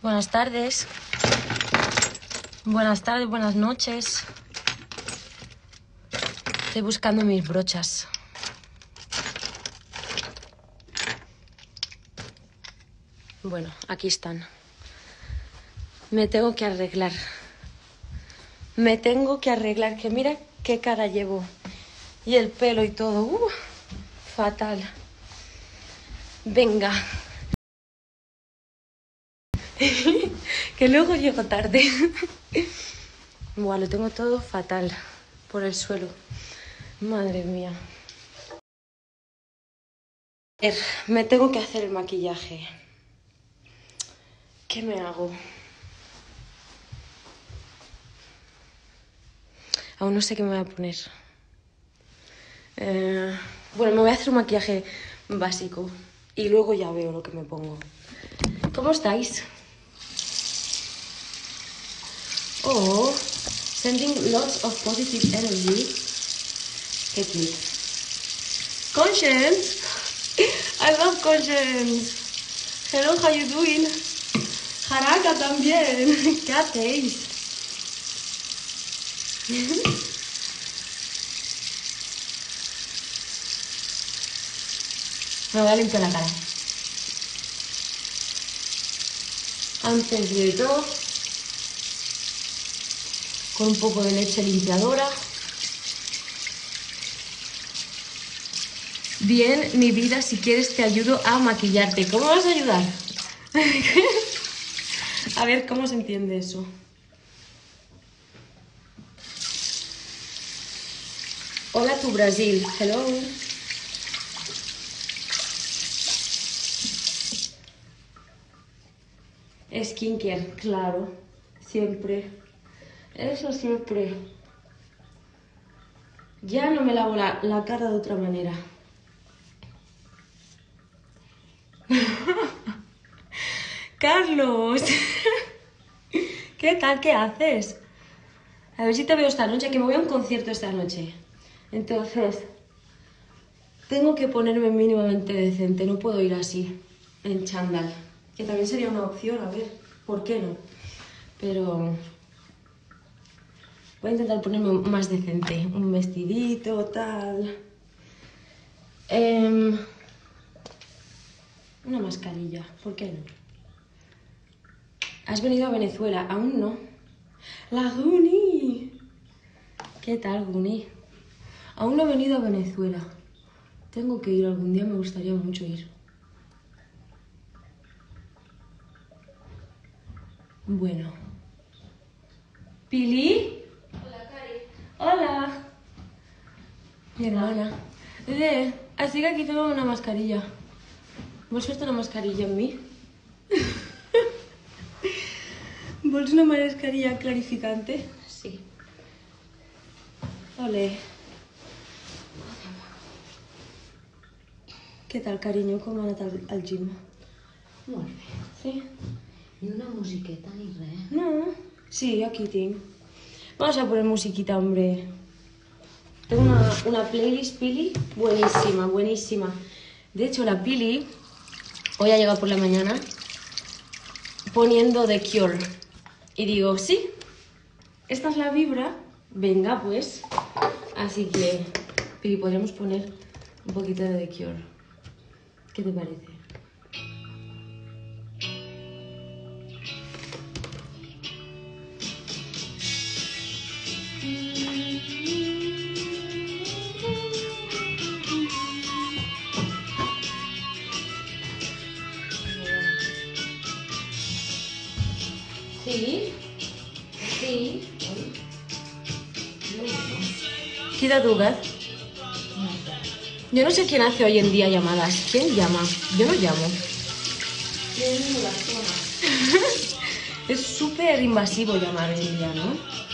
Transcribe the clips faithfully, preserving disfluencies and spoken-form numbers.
Buenas tardes. Buenas tardes, buenas noches. Estoy buscando mis brochas. Bueno, aquí están. Me tengo que arreglar. Me tengo que arreglar, que mira qué cara llevo. Y el pelo y todo. Uh, fatal. Venga. Que luego llego tarde. Buah, lo tengo todo fatal. Por el suelo. Madre mía. A ver, me tengo que hacer el maquillaje. ¿Qué me hago? Aún no sé qué me voy a poner. Eh, bueno, me voy a hacer un maquillaje básico. Y luego ya veo lo que me pongo. ¿Cómo estáis? Oh, sending lots of positive energy. Qué cute. Conscience. I love Conscience. Hello, how you doing? Jaraka también. ¿Qué hacéis? Me voy a limpiar la cara. Antes de todo, con un poco de leche limpiadora. Bien, mi vida, si quieres te ayudo a maquillarte. ¿Cómo vas a ayudar? A ver, ¿cómo se entiende eso? Hola, tu Brasil. Hello. Skincare, claro. Siempre. Eso siempre. Ya no me lavo la, la cara de otra manera. Carlos. ¿Qué tal? ¿Qué haces? A ver si te veo esta noche, que me voy a un concierto esta noche. Entonces, tengo que ponerme mínimamente decente. No puedo ir así, en chándal. Que también sería una opción, a ver, ¿por qué no? Pero voy a intentar ponerme más decente. Un vestidito, tal. Eh, una mascarilla, ¿por qué no? ¿Has venido a Venezuela? Aún no. La Guni. ¿Qué tal, Guni? Aún no he venido a Venezuela. Tengo que ir algún día, me gustaría mucho ir. Bueno. ¿Pili? Hola, Cari. Hola. Mi hermana. Eh, así que aquí tengo una mascarilla. ¿Vos visto una mascarilla en mí? ¿Vos una mascarilla clarificante? Sí. Ole. ¿Qué tal, cariño? ¿Cómo anat al, al gym? Molt bé. Sí? Ni una musiqueta ni res. No. Sí, aquí tengo. Vamos a poner musiquita, hombre. Tengo una, una playlist Pili buenísima, buenísima. De hecho, la Pili hoy ha llegado por la mañana poniendo The Cure. Y digo, sí, esta es la vibra. Venga, pues. Así que, Pili, podríamos poner un poquito de The Cure. ¿Qué te parece? Sí. Sí. Quita tu gas. Yo no sé quién hace hoy en día llamadas. ¿Quién llama? Yo no llamo. Es súper invasivo llamar hoy en día, ¿no?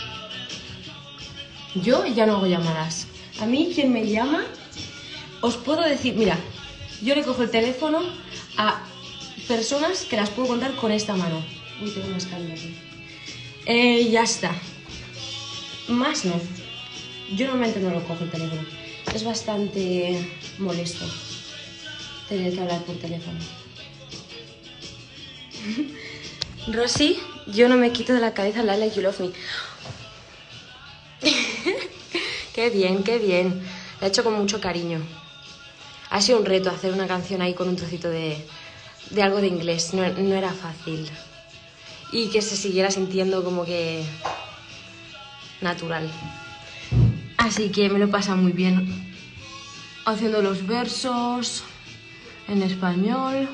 Yo ya no hago llamadas. A mí, quien me llama, os puedo decir, mira, yo le cojo el teléfono a personas que las puedo contar con esta mano. Uy, tengo una escalera aquí. Eh, ya está. Más no. Yo normalmente no lo cojo el teléfono. Es bastante molesto tener que hablar por teléfono. Rosy, yo no me quito de la cabeza la Like You Love Me. Qué bien, qué bien. La he hecho con mucho cariño. Ha sido un reto hacer una canción ahí con un trocito de, de algo de inglés. No, no era fácil. Y que se siguiera sintiendo como que natural. Así que me lo pasa muy bien haciendo los versos en español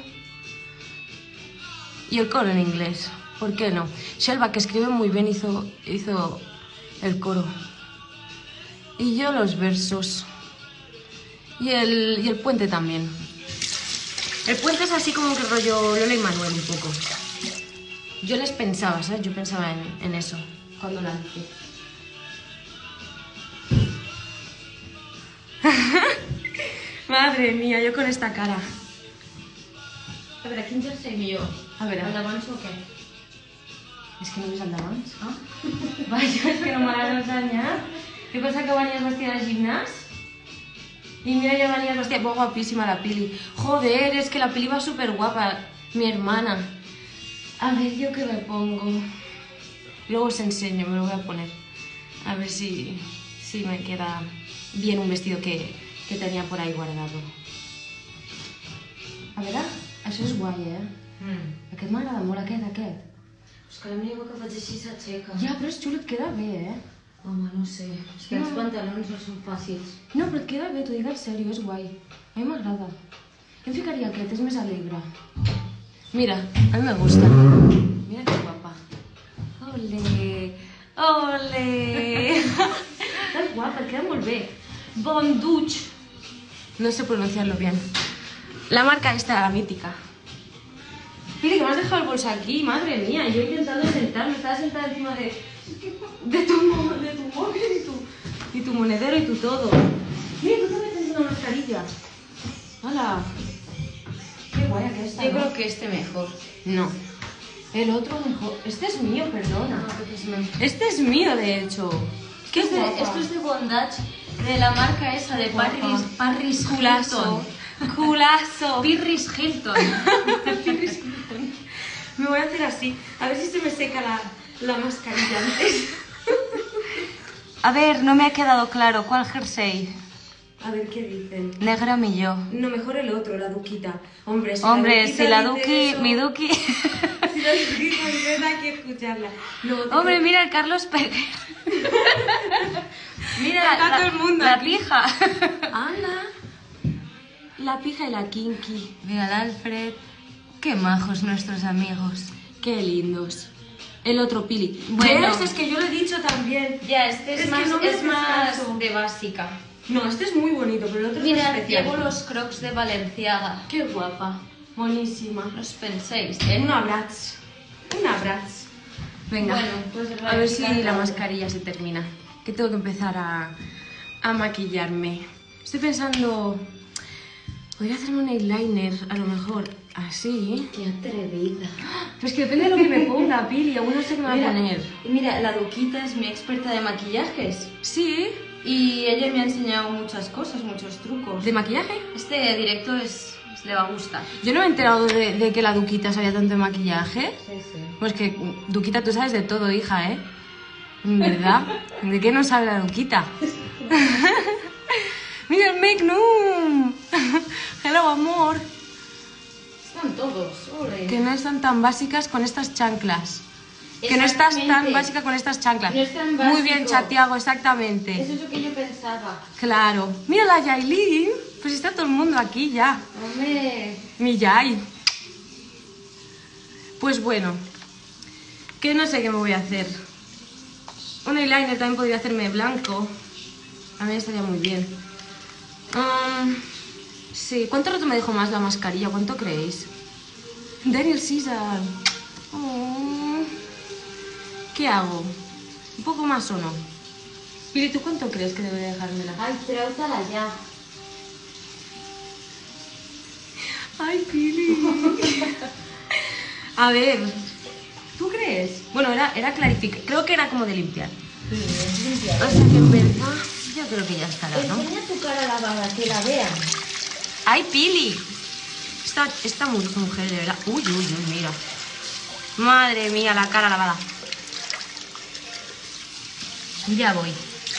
y el coro en inglés. ¿Por qué no? Shelba, que escribe muy bien, hizo, hizo el coro. Y yo los versos. Y el, y el puente también. El puente es así como que rollo Lola y Manuel un poco. Yo les pensaba, ¿sabes? Yo pensaba en, en eso cuando la hice. Madre mía, yo con esta cara. A veure, quin jersei millor? A veure. El d'abans o què? És que no ves el d'abans. Ah? Vaja, és que no me l'has ensenyat. Jo pensava que venies vestida de gimnàs. Y mira, ya venies vestida. Pues guapísima la Pili. Joder, es que la Pili va súper guapa. Mi hermana. A ver, ¿yo qué me pongo? Luego os enseño, me lo voy a poner. A ver si, si me queda bien un vestido que, que tenía por ahí guardado. A veure, això és guai, eh? Mm. Aquest m'agrada molt, aquest, aquest. És que la meva que faig així s'aixeca. Ja, però és xulo, et queda bé, eh? Home, no sé. És que No. els pantalons no són fàcils. No, però et queda bé, t'ho dic en sèrio, és guai. A mi m'agrada. Jo em ficaria aquest, és més alegre. Mira, a mi me gusta. Mira que guapa. Ole, ole. Estàs guapa, et queda molt bé. Bon duch. No sé pronunciarlo bien. La marca esta, la mítica. Mira, que me has dejado el bolso aquí, madre mía. Yo intentando sentarme, estaba sentada encima de, de, tu, mo- de tu móvil y tu, y tu monedero y tu todo. Mira, tú también tienes una mascarilla. Hola. Qué guay aquesta, Yo ¿no? creo que este mejor. No. El otro mejor. Este es mío, perdona. No, aquest és meu. Este es mío, de hecho. Qué Este, guapa. esto es de bondage de la marca esa de Guapa. Paris, Paris Culazo. Hilton. Culazo. Pirris Hilton. Me voy a hacer así. A ver si se me seca la, la mascarilla antes. A ver, no me ha quedado claro. ¿Cuál jersey? A ver qué dicen. Negra milló. No, mejor el otro, la Duquita. Hombre, si Hombre, la Duquita si la dice Duki, eso- mi Duki... Si la Duquita dice eso, hay que escucharla. Luego te- Hombre, mira el Carlos Pérez. Mira Está la, todo el mundo la aquí. pija. Ana. La pija y la kinky. Mira el Alfred. Qué majos nuestros amigos. Qué lindos. El otro Pili. Bueno. ¿Ves? Es que yo lo he dicho también. Ya, este es, Es que más, no me es más descanso. de básica. No, este es muy bonito, pero el otro es Mira, más especial. llevo los crocs de Valenciaga. Qué guapa. Buenísima. No os penséis, ¿eh? Un abrazo. Un abrazo. Venga. Bueno, pues a ver si claro. la mascarilla se termina. Que tengo que empezar a, a maquillarme. Estoy pensando... Podría hacerme un eyeliner, a lo mejor así. Qué atrevida. Pero es que depende de lo que me ponga, Pili. Aún no sé qué me va a poner. mira, la Duquita es mi experta de maquillajes. Sí. Y ella me ha enseñado muchas cosas, muchos trucos. ¿De maquillaje? Este directo es, le va a gustar. Yo no me he enterado de, de que la Duquita sabía tanto de maquillaje. Sí, sí. Pues que, Duquita, tú sabes de todo, hija, ¿eh? ¿Verdad? ¿De qué no sabe la Duquita? ¡Mira el Magnum! ¡Hello, amor! Están todos, ole. Que no están tan básicas con estas chanclas. Que no estás tan Exactamente. básica con estas chanclas. No es tan Muy bien, básico. Chatiago, exactamente. Eso es lo que yo pensaba. Claro. Mira la Yailin. Pues está todo el mundo aquí ya. Hombre, Mi Yai. Pues bueno. Que no sé qué me voy a hacer. Un eyeliner también podría hacerme blanco. También estaría muy bien. Um, sí. ¿Cuánto rato me dejo más la mascarilla? ¿Cuánto creéis? Daniel Caesar. Oh. ¿Qué hago? ¿Un poco más o no? Pili, ¿tú cuánto crees que debería dejármela? ay, treu-te-la ya. Ay, Pili. A ver, ¿tú crees? Bueno, era, era clarificar. Creo que era como de limpiar. Sí, es limpia. O sea que en verdad, yo creo que ya estará, ¿no? Enseña tu cara lavada, que la vean. ¡Ay, Pili! Esta, esta mu- mujer, de verdad. Uy, uy, uy, mira. Madre mía, la cara lavada. Ya voy.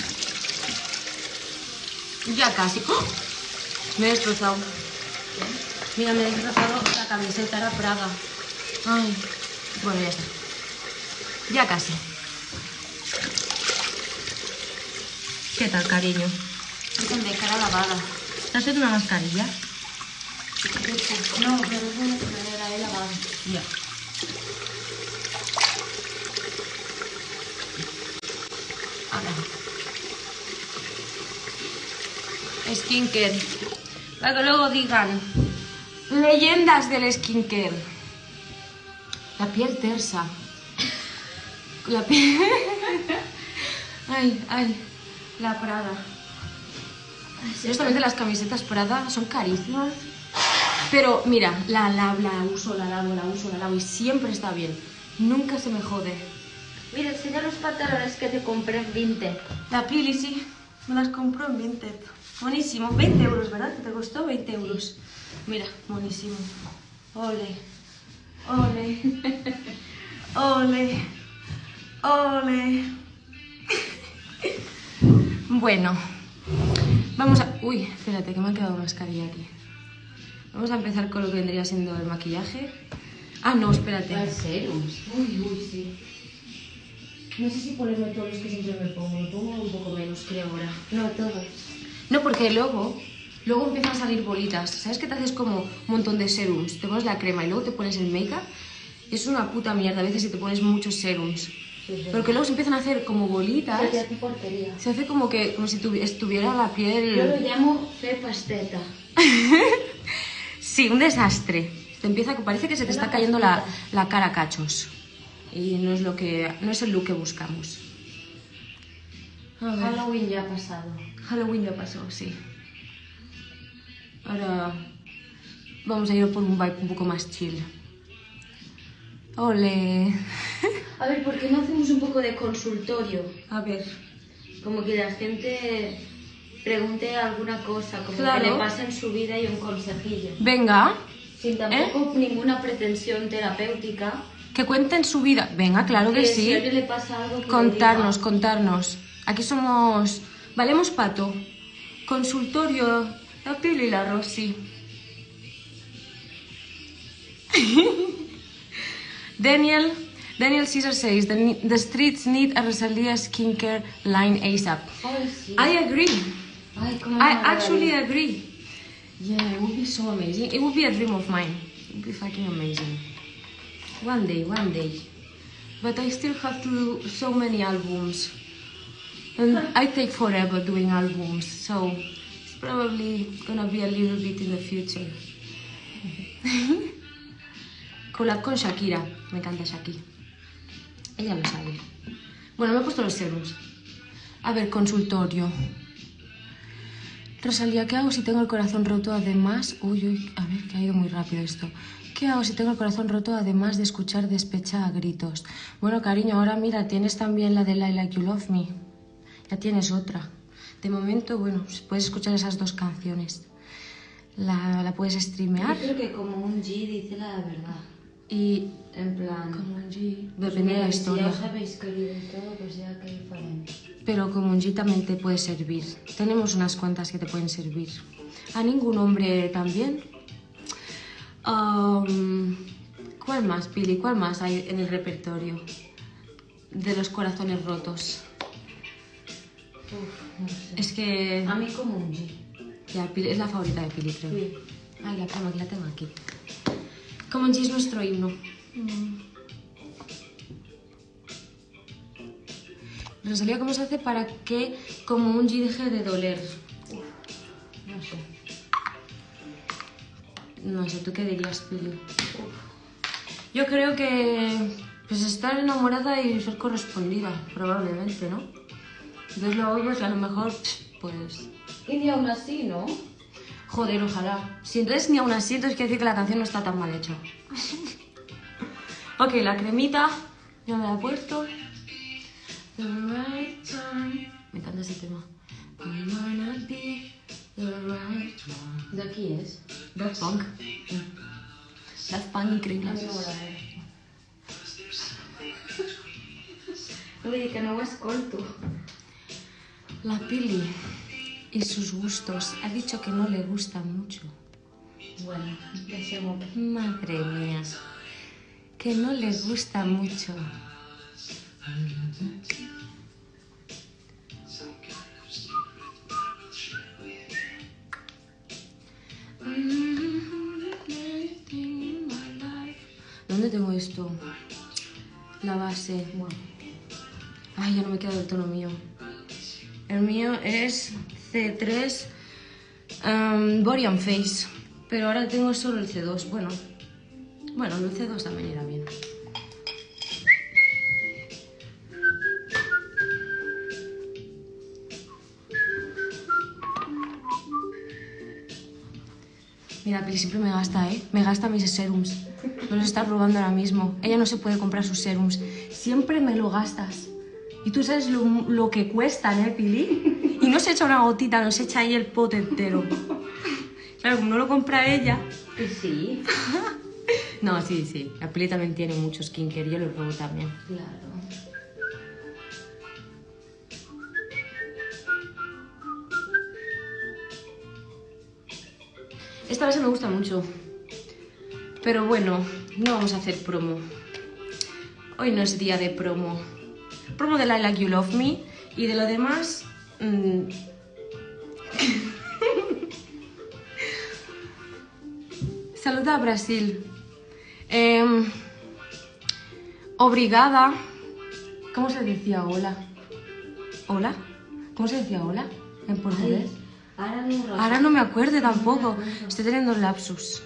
Ya casi. ¡Oh! Me he destrozado. Mira, me he destrozado la camiseta, era Prada. Ay. Bueno, ya está. Ya casi. ¿Qué tal, cariño? Dicen de cara lavada. ¿Te has hecho una mascarilla? No, pero es una que la he lavado. Ya. Ahora. Skincare. Para que luego digan leyendas del skincare. La piel tersa. La piel... Ay, ay. La Prada. Honestamente las camisetas Prada son carísimas. Pero mira, la, la, la uso, la lavo, la uso, la lavo y siempre está bien. Nunca se me jode. Mira, enseña los pantalones que te compré en Vinted. La Pili, sí. Me las compró en Vinted. Buenísimo. veinte euros, ¿verdad? ¿Te costó veinte euros? Mira, buenísimo. Ole. Ole. Ole. Ole. Bueno. Vamos a... Uy, espérate, que me ha quedado una mascarilla aquí. Vamos a empezar con lo que vendría siendo el maquillaje. Ah, no, espérate. ¿Cuál serums? Uy, uy, sí. No sé si ponerme todos los que siempre me pongo. Me pongo un poco menos, creo, ahora. No, todos. No, porque luego... Luego empiezan a salir bolitas. ¿Sabes que te haces como un montón de serums? Te pones la crema y luego te pones el make-up. Es una puta mierda a veces si te pones muchos serums. Sí, sí. Porque luego se empiezan a hacer como bolitas. Se hace porquería. Se hace como que como si tuvi- estuviera la piel... Yo lo llamo fe pasteta. Sí, un desastre. Te empieza, parece que se te Una está cayendo la, pastita. la cara a cachos. Y no es lo que, no es el look que buscamos. A ver. Halloween ya ha pasado. Halloween ya pasó, sí. Ahora vamos a ir por un vibe un poco más chill. Ole. A ver, ¿por qué no hacemos un poco de consultorio? A ver. Como que la gente pregunte alguna cosa, como Claro. que le pase en su vida y un consejillo. Venga, Sin tampoco ninguna pretensión terapéutica. que cuenten su vida. Venga, claro que Que si a sí. alguien le pasa algo, que lo Contarnos, diga. contarnos. Aquí somos... Valemos pato. Consultorio. La Pili y la Rosy. Daniel... Daniel Caesar says the, the streets need a Rosalía skincare line ASAP. Ay, sí. I agree. Ay, cómo I me actually agradaría. agree. Yeah, it would be so amazing. It would be a dream of mine. It would be fucking amazing. One day, one day. But I still have to do so many albums. And I take forever doing albums, so it's probably gonna be a little bit in the future. Collab con Shakira. Me encanta Shakira. Ella lo sabe. Bueno, me he puesto los serums. A ver, consultorio. Rosalía, ¿qué hago si tengo el corazón roto además? Uy, uy, a ver, que ha ido muy rápido esto. ¿Qué hago si tengo el corazón roto además de escuchar Despecha a gritos? Bueno, cariño, ahora mira, tienes también la de I Like You Love Me. Ya tienes otra. De momento, bueno, puedes escuchar esas dos canciones. La, la puedes streamear Yo creo que como un G dice la verdad. y... En plan... Como un G... pues Depende de la mira, historia. Si ya os habéis querido y todo, pues ya que diferente. Pero como un G también te puede servir. Tenemos unas cuantas que te pueden servir. ¿A ningún hombre también? Um, ¿Cuál más, Pili? ¿Cuál más hay en el repertorio de los corazones rotos? Uf, no sé. Es que... A mí como un G. Ya, Pili- es la favorita de Pili, creo. Sí. Ay, la tengo, la tengo aquí. Como un G es nuestro himno. Rosalía, ¿cómo se hace para que como un G deje de doler? No sé. No sé, ¿tú qué dirías, Pili? Yo creo que pues estar enamorada y ser correspondida, probablemente, ¿no? Entonces lo oyes y a lo mejor, pues... Y ni aún así, ¿no? Joder, ojalá. Si entonces ni aún así, entonces quiere decir que la canción no está tan mal hecha. Ok, la cremita, ya me la he puesto. The right time. Me encanta ese tema. I wanna be the right one. ¿De aquí es? Daft Punk. Daft Punk, increíble. A mí no me la veo. dir que no ho escolto. La Pili y sus gustos. Ha dicho que no le gusta mucho. Bueno, deixem-ho aquí. Madre mía. Que no le gusta mucho. ¿Dónde tengo esto? La base. Bueno, Ay, ya no me queda del tono mío. El mío es C tres um, Body and Face. Pero ahora tengo solo el C dos. Bueno, bueno, el C dos también irá bien. Mira, Pili siempre me gasta, ¿eh? Me gasta mis serums. Me los está robando ahora mismo. Ella no se puede comprar sus serums. Siempre me lo gastas. Y tú sabes lo, lo que cuestan, ¿eh, Pili? Y no se echa una gotita, nos echa ahí el pote entero. Claro, como no lo compra ella... y sí, No, sí, sí. La Pili también tiene mucho skincare. Yo lo robo también. claro. Esta base me gusta mucho. Pero bueno, no vamos a hacer promo. Hoy no es día de promo. Promo de I Like You Love Me. Y de lo demás... Mmm... Saluda a Brasil. Eh, obrigada. ¿Cómo se decía hola? ¿Hola? ¿Cómo se decía hola en portugués? Ai, ara no ho recordo. Ahora no me acuerdo tampoco. Estoy teniendo lapsus.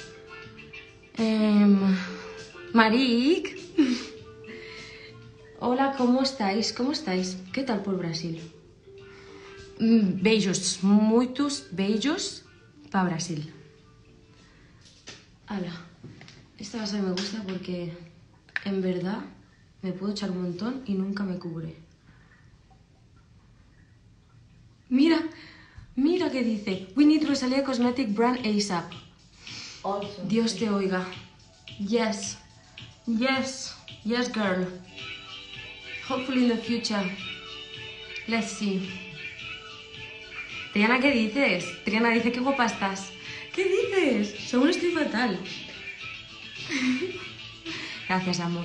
Eh, Maric. Hola, ¿cómo estáis? ¿Cómo estáis? ¿Qué tal por Brasil? Mm, Beijos, muchos beijos para Brasil. Hala, esta base me gusta porque en verdad me puedo echar un montón y nunca me cubre. Mira, mira que dice, we need Rosalía Cosmetic Brand ASAP. Also. Dios te oiga. Yes, yes, yes girl. Hopefully in the future. Let's see. Triana, ¿qué dices? Triana dice, qué guapa estás. ¿Qué dices? Según estoy fatal. Gracias, amor.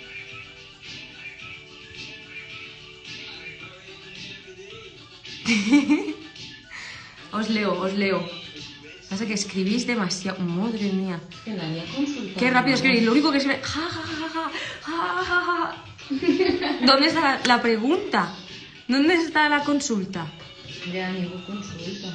Os leo, os leo. Pasa que escribís demasiado. Madre mía. Que l'Ania consulta. Qué rápido escribís. Lo único que escribís... Ja, ja, ja, ja, ja, ja, ja. ¿Dónde está la, la pregunta? ¿Dónde está la consulta? Ja ningú consulta.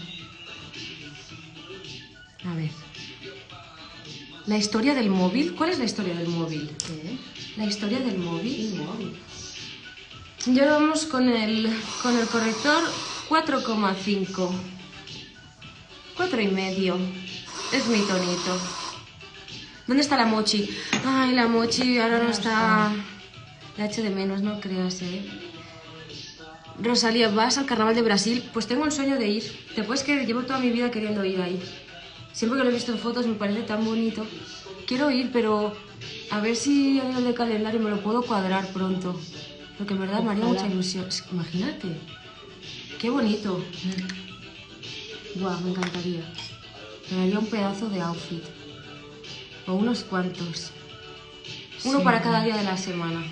A ver. La historia del móvil. ¿Cuál es la historia del móvil? Què? La historia del móvil. Quin mòbil? Ya vamos con el, con el corrector cuatro coma cinco. cuatro y medio. Es mi tonito. ¿Dónde está la mochi? Ay, la mochi ahora no está... La echo de menos, no creas, ¿eh? Rosalía, ¿vas al carnaval de Brasil? Pues tengo el sueño de ir. ¿Te puedes creer? Llevo toda mi vida queriendo ir ahí. Siempre que lo he visto en fotos me parece tan bonito. Quiero ir, pero a ver si a nivel de calendario me lo puedo cuadrar pronto. Porque en verdad me haría mucha ilusión. Es que imagínate. Qué bonito. Guau, me encantaría. Me haría un pedazo de outfit. O unos cuantos. Uno Sí. para cada día de la semana.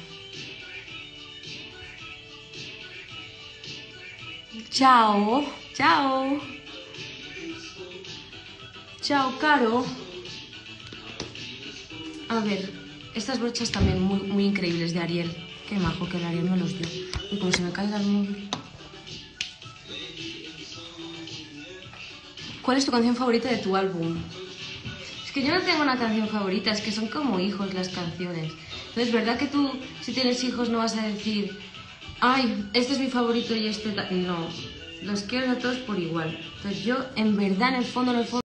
Chao. Chao. Chao, Caro. A ver, estas brochas también muy, muy increíbles de Ariel. Qué majo que el Ariel me los dio. Y como se me caiga el móvil. ¿Cuál es tu canción favorita de tu álbum? Es que yo no tengo una canción favorita, es que son como hijos las canciones. Entonces, ¿verdad que tú, si tienes hijos, no vas a decir, ay, este es mi favorito y este... No, los quiero a todos por igual. Entonces yo, en verdad, en el fondo, en el fondo...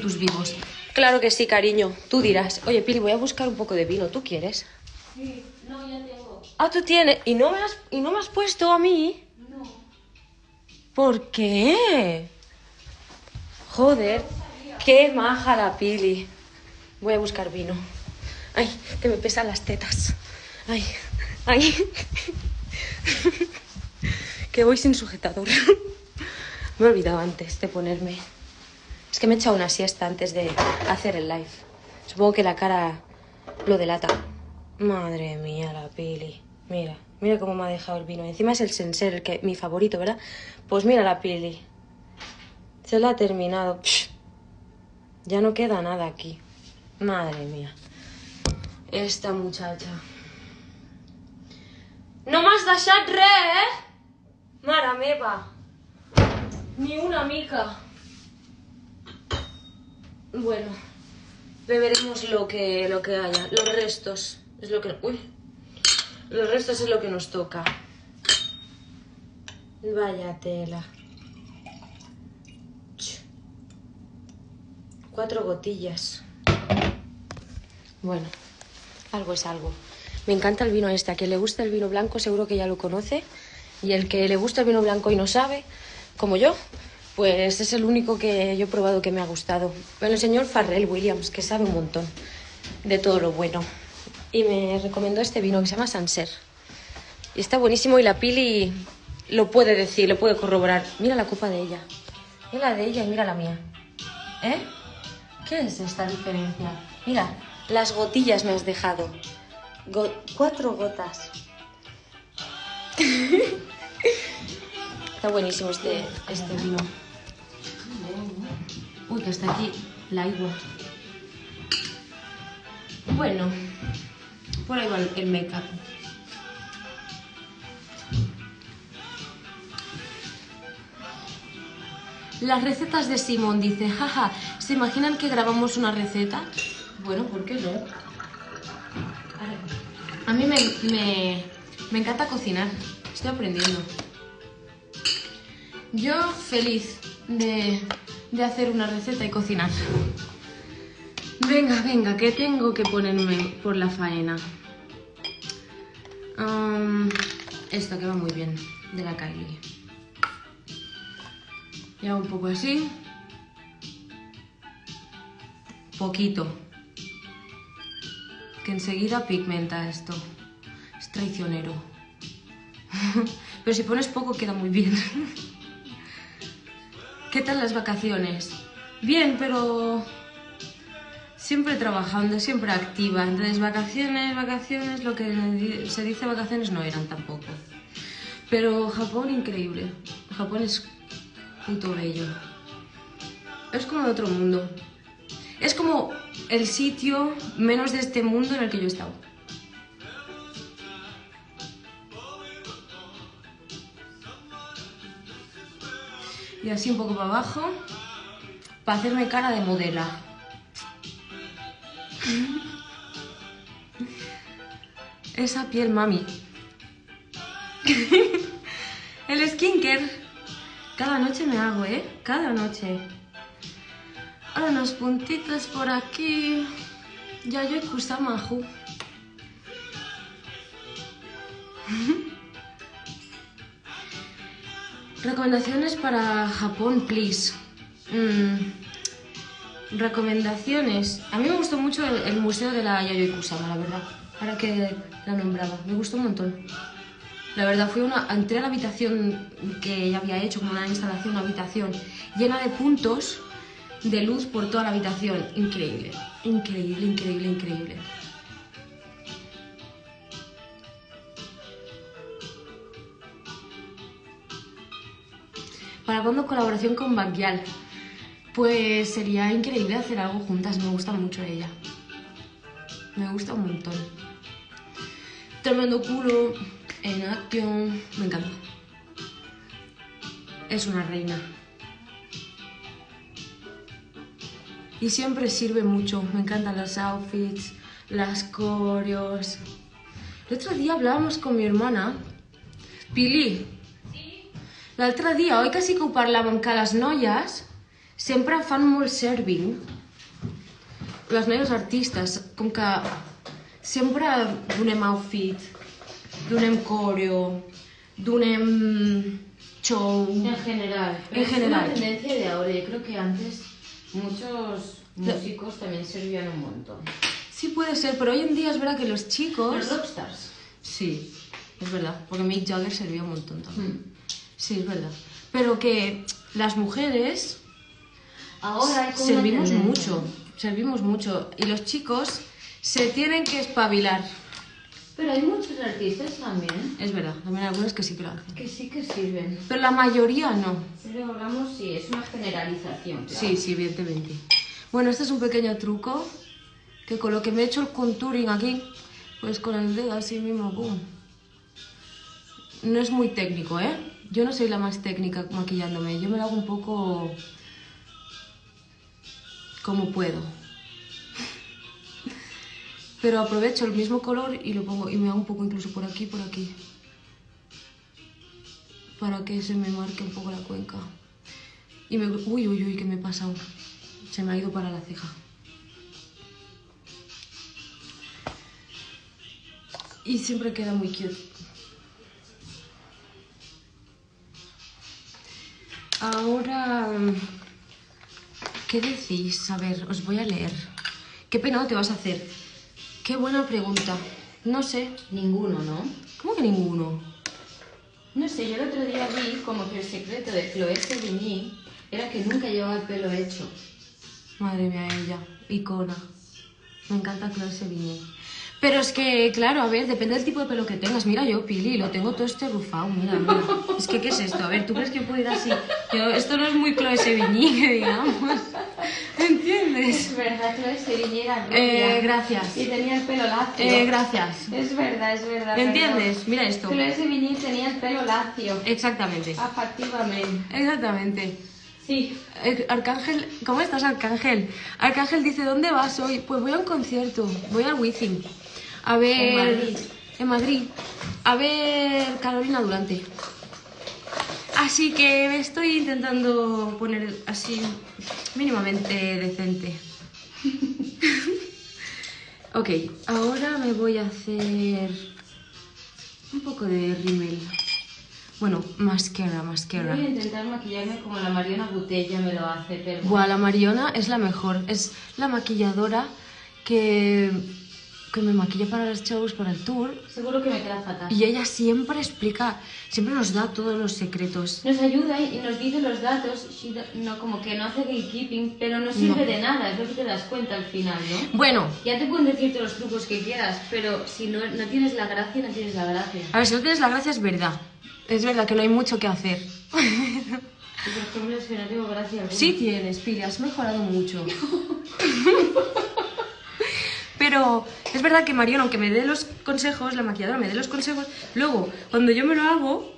tus vivos. Claro que sí, cariño. Tú dirás, oye, Pili, voy a buscar un poco de vino. ¿Tú quieres? Sí, no, ya tengo. Ah, tú tienes. ¿Y no me has, y no me has puesto a mí? No. ¿Por qué? Joder, qué maja la Pili. Voy a buscar vino. Ay, que me pesan las tetas. Ay, ay. Que voy sin sujetador. Me he olvidado antes de ponerme. Es que me he echado una siesta antes de hacer el live. Supongo que la cara lo delata. Madre mía, la Pili. Mira, mira cómo me ha dejado el vino. Encima es el Senser, el que, mi favorito, ¿verdad? Pues mira la Pili. Se la ha terminado. Psh. Ya no queda nada aquí. Madre mía. Esta muchacha. No m'has deixat res, eh? Mare meva. Ni una mica. Bueno, beberemos lo que, lo que haya. Los restos es lo que... Uy. Los restos es lo que nos toca. Vaya tela. Cuatro gotillas. Bueno, algo es algo. Me encanta el vino este. A quien le gusta el vino blanco seguro que ya lo conoce. Y el que le gusta el vino blanco y no sabe, como yo, pues es el único que yo he probado que me ha gustado. Me lo enseñó el Farrell Williams, que sabe un montón de todo lo bueno. Y me recomendó este vino que se llama Sanser. Y está buenísimo y la Pili lo puede decir, lo puede corroborar. Mira la copa de ella. Mira la de ella y mira la mía. ¿Eh? ¿Qué es esta diferencia? Mira, las gotillas me has dejado. Go- cuatro gotas. Está buenísimo este, este vino. Uy, que está aquí la agua. Bueno, por ahí va el make-up. Las recetas de Simón, dice, jaja, ¿se imaginan que grabamos una receta? Bueno, ¿por qué no? A mí me, me, me encanta cocinar, estoy aprendiendo. Yo feliz de, de hacer una receta y cocinar. Venga, venga, que tengo que ponerme por la faena. Um, esto que va muy bien, de la Kylie. Y hago un poco así. Poquito. Que enseguida pigmenta esto. Es traicionero. Pero si pones poco queda muy bien. ¿Qué tal las vacaciones? Bien, pero siempre trabajando, siempre activa. Entonces vacaciones, vacaciones, lo que se dice vacaciones no eran tampoco. Pero Japón increíble. Japón es puto bello. Es como de otro mundo. Es como el sitio menos de este mundo en el que yo he estado. Y así un poco para abajo, para hacerme cara de modela. Esa piel, mami. El skincare. Cada noche me hago, ¿eh? Cada noche. Ahora unos puntitos por aquí. Yayoi Kusamahu. Recomendaciones para Japón, please. Mm, recomendaciones. A mí me gustó mucho el, el museo de la Yayoi Kusama, la verdad. Ahora que la nombraba. Me gustó un montón. La verdad, fui una, entré a la habitación que ella había hecho, como una instalación, una habitación llena de puntos de luz por toda la habitación. Increíble, increíble, increíble, increíble. ¿Para cuándo colaboración con Backyal? Pues sería increíble hacer algo juntas, me gusta mucho ella. Me gusta un montón. Tremendo culo. En acción, me encanta. Es una reina. Y siempre sirve mucho. Me encantan los outfits, las coreos. El otro día hablábamos con mi hermana. Pili. Sí? L'altre dia, oi que sí que ho parlàvem, que les noies sempre fan molt serving les noies artistes, com que sempre donem outfit, donem coreo, donem show... En general. Pero En es general. una tendencia de ahora. Yo creo que antes muchos músicos también servían un montón. Sí puede ser, pero hoy en día es verdad que los chicos... Los rockstars. Sí, es verdad, porque Mick Jagger servía un montón también. Mm. Sí, es verdad. Pero que las mujeres Ahora hay como una servimos tendencia. mucho, servimos mucho. Y los chicos se tienen que espabilar. Pero hay muchos artistas también Es verdad, también hay algunos que sí que lo hacen. que sí que sirven. Pero la mayoría no. Pero hablamos, sí, es una generalización. Claro. Sí, sí, evidentemente. Bueno, este es un pequeño truco que con lo que me he hecho el contouring aquí, pues con el dedo así mismo, pum. No es muy técnico, ¿eh? Yo no soy la más técnica maquillándome, yo me lo hago un poco como puedo. Pero aprovecho el mismo color y lo pongo y me hago un poco incluso por aquí, por aquí. Para que se me marque un poco la cuenca. Y me... Uy, uy, uy, ¿qué me he pasado? Se me ha ido para la ceja. Y siempre queda muy cute. Ahora... ¿Qué decís? A ver, os voy a leer. ¿Qué peinado te vas a hacer? Qué buena pregunta. No sé. Ninguno, ¿no? ¿Cómo que ninguno? No sé, yo el otro día vi como que el secreto de Chloé Sevigny era que nunca llevaba el pelo hecho. Madre mía, ella. Icona. Me encanta Chloé Sevigny. Pero es que, claro, a ver, depende del tipo de pelo que tengas. Mira, yo, Pili, lo tengo todo este rufado. Mira, mira. Es que, ¿qué es esto? A ver, ¿tú crees que puedo ir así? Yo, esto no es muy Chloé Sevigny, que digamos. ¿Entiendes? Es verdad, Chloé Sevigny era rubia. Eh, gracias. Y tenía el pelo lacio. Eh, gracias. Es verdad, es verdad. ¿Entiendes? perdón. Mira esto. Chloé Sevigny tenía el pelo lacio. Exactamente. Afectivamente. Exactamente. Sí. Eh, Arcángel, ¿cómo estás, Arcángel? Arcángel dice, ¿dónde vas hoy? Pues voy a un concierto, voy al Wizzing. A ver... En Madrid. En Madrid. A ver Carolina Durante. Así que me estoy intentando poner así mínimamente decente. Ok, ahora me voy a hacer un poco de rímel. Bueno, mascara, mascara. Voy a intentar maquillarme como la Mariona Botella me lo hace, pero... Buah, la Mariona es la mejor. Es la maquilladora que, que me maquilla para los shows, para el tour. Seguro que me queda fatal. Y ella siempre explica, siempre nos da todos los secretos. Nos ayuda y nos dice los datos, she do- no, como que no hace gatekeeping, pero no sirve No. de nada, es lo que te das cuenta al final, ¿no? Bueno, Ya te pueden decir todos los trucos que quieras, pero si no, no tienes la gracia, no tienes la gracia. a ver, si no tienes la gracia es verdad. Es verdad que no hay mucho que hacer. Y por ejemplo, es que no tengo gracia alguna. Sí tienes, Pili, has mejorado mucho. Pero es verdad que Mariona, aunque me dé los consejos, la maquilladora me dé los consejos, luego, cuando yo me lo hago,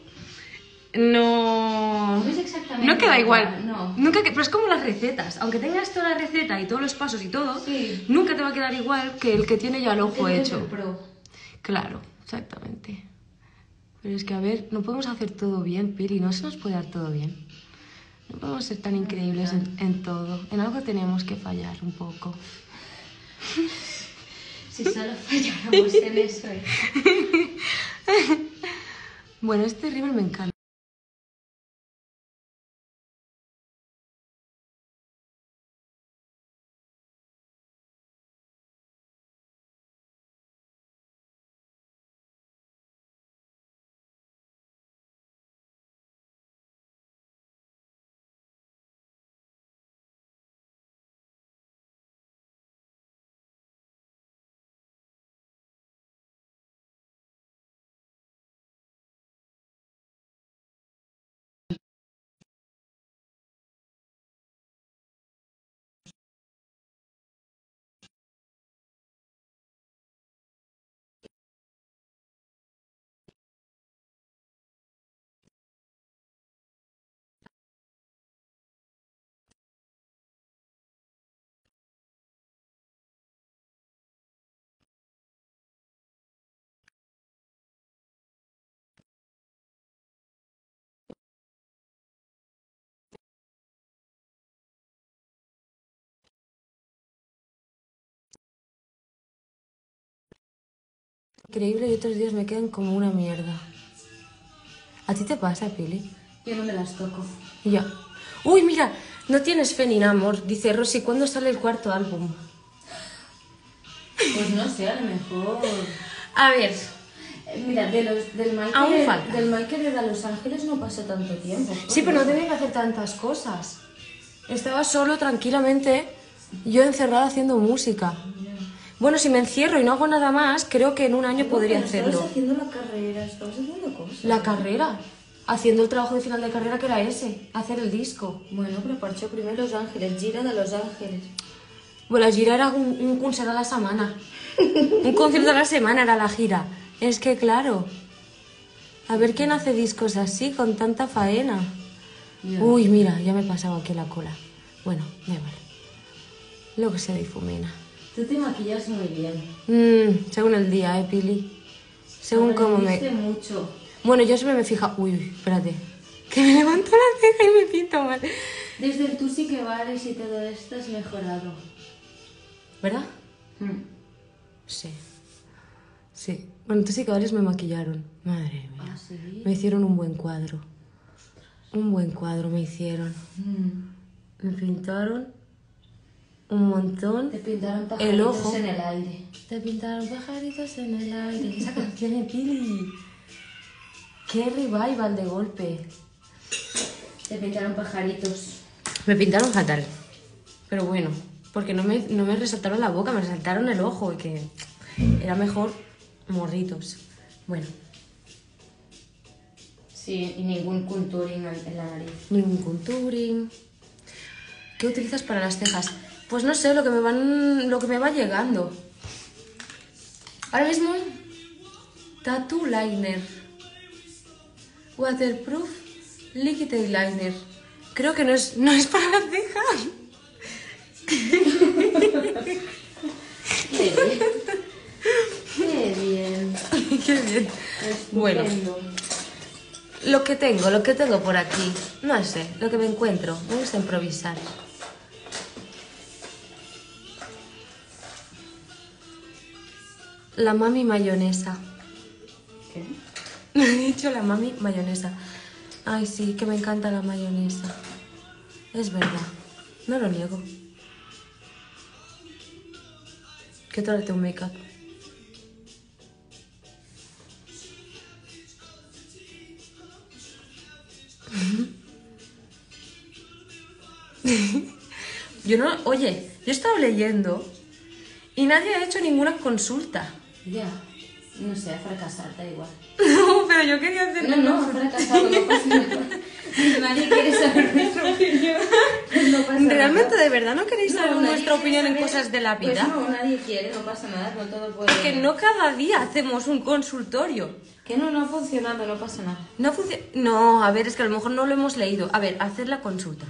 no... No es exactamente No queda igual. igual, no. Nunca que... Pero es como las recetas. Aunque tengas toda la receta y todos los pasos y todo, Sí. nunca te va a quedar igual que el que tiene ya el ojo Este es el hecho. pro. Claro, exactamente. Pero es que, a ver, no podemos hacer todo bien, Pili, no se nos puede dar todo bien. No podemos ser tan increíbles en, en todo. En algo tenemos que fallar un poco. Si solo falláramos en eso. ¿eh? Bueno, este rímel me encanta. Increíble y otros días me quedan como una mierda. ¿A ti te pasa, Pili? Yo no me las toco. Ya. Uy, mira, no tienes fe ni nada, amor. Dice Rosy, ¿cuándo sale el cuarto álbum? Pues no sé, a lo mejor... A ver, Eh, Mira, de los, del, Aún Michael, falta. del Michael de Los Ángeles no pasó tanto tiempo. sí, pero no tenía que hacer tantas cosas. Estaba solo, tranquilamente, yo encerrada haciendo música. Bueno, si me encierro y no hago nada más, creo que en un año podría Pero hacerlo. Estabas haciendo la carrera, estabas haciendo cosas. La carrera, haciendo el trabajo de final de carrera que era ese, hacer el disco. Bueno, pero parchó primer Los Ángeles, gira de Los Ángeles. Bueno, la gira era un, un concierto a la semana. Un concierto a la semana era la gira. Es que claro, a ver quién hace discos así, con tanta faena. Ya. Uy, mira, ya me he pasado aquí la cola. Bueno, da igual. Lo que se difumina. Tú te maquillas muy bien. Mm, según el día, ¿eh, Pili? Según cómo Aprendiste me... mucho. Bueno, yo siempre me fija... Uy, uy, espérate. Que me levanto la ceja y me pinto mal. Desde el tú sí que vales y todo esto has mejorado. ¿Verdad? Mm. Sí. Sí. Bueno, tú sí que varios me maquillaron. Madre mía. ¿Ah, sí? Me hicieron un buen cuadro. Un buen cuadro me hicieron. Mm. Me pintaron un montón. Te pintaron El pajaritos ojo. en el aire. Te pintaron pajaritos en el aire. Esa canción de Pili. Qué revival de golpe. Te pintaron pajaritos. Me pintaron fatal. Pero bueno, porque no me, no me resaltaron la boca, me resaltaron el ojo. Y que era mejor morritos. Bueno, Sí, y ningún contouring en en la nariz. ningún contouring. ¿Qué utilizas para las cejas? Pues no sé, lo que me van, lo que me va llegando. Ahora mismo, Tattoo Liner, Waterproof Liquid Eyeliner. Creo que no es, no es para las cejas. Qué bien. Qué bien. Qué bien. Bueno, Estupendo. lo que tengo, lo que tengo por aquí, no sé, lo que me encuentro. Me gusta improvisar. La mami mayonesa. ¿Qué? Me he dicho la mami mayonesa. Ay, sí, que me encanta la mayonesa. Es verdad, no lo niego. ¿Qué tal tu make-up? Yo no, oye, yo he estado leyendo y nadie ha hecho ninguna consulta. Ya. No sé, fracasar, da igual. No, pero yo quería hacer No, no, fracasado, no pasa nada. Nadie quiere saber nuestra opinión. No pasa nada. ¿Realmente de verdad no queréis saber No, nadie nuestra quiere opinión en saber- cosas de la Pues vida? no, nadie quiere, no pasa nada, no todo puede... Porque no cada día hacemos un consultorio. Que no, no ha funcionado, no pasa nada. No funciona. No, a ver, es que a lo mejor no lo hemos leído. A ver, hacer la consulta.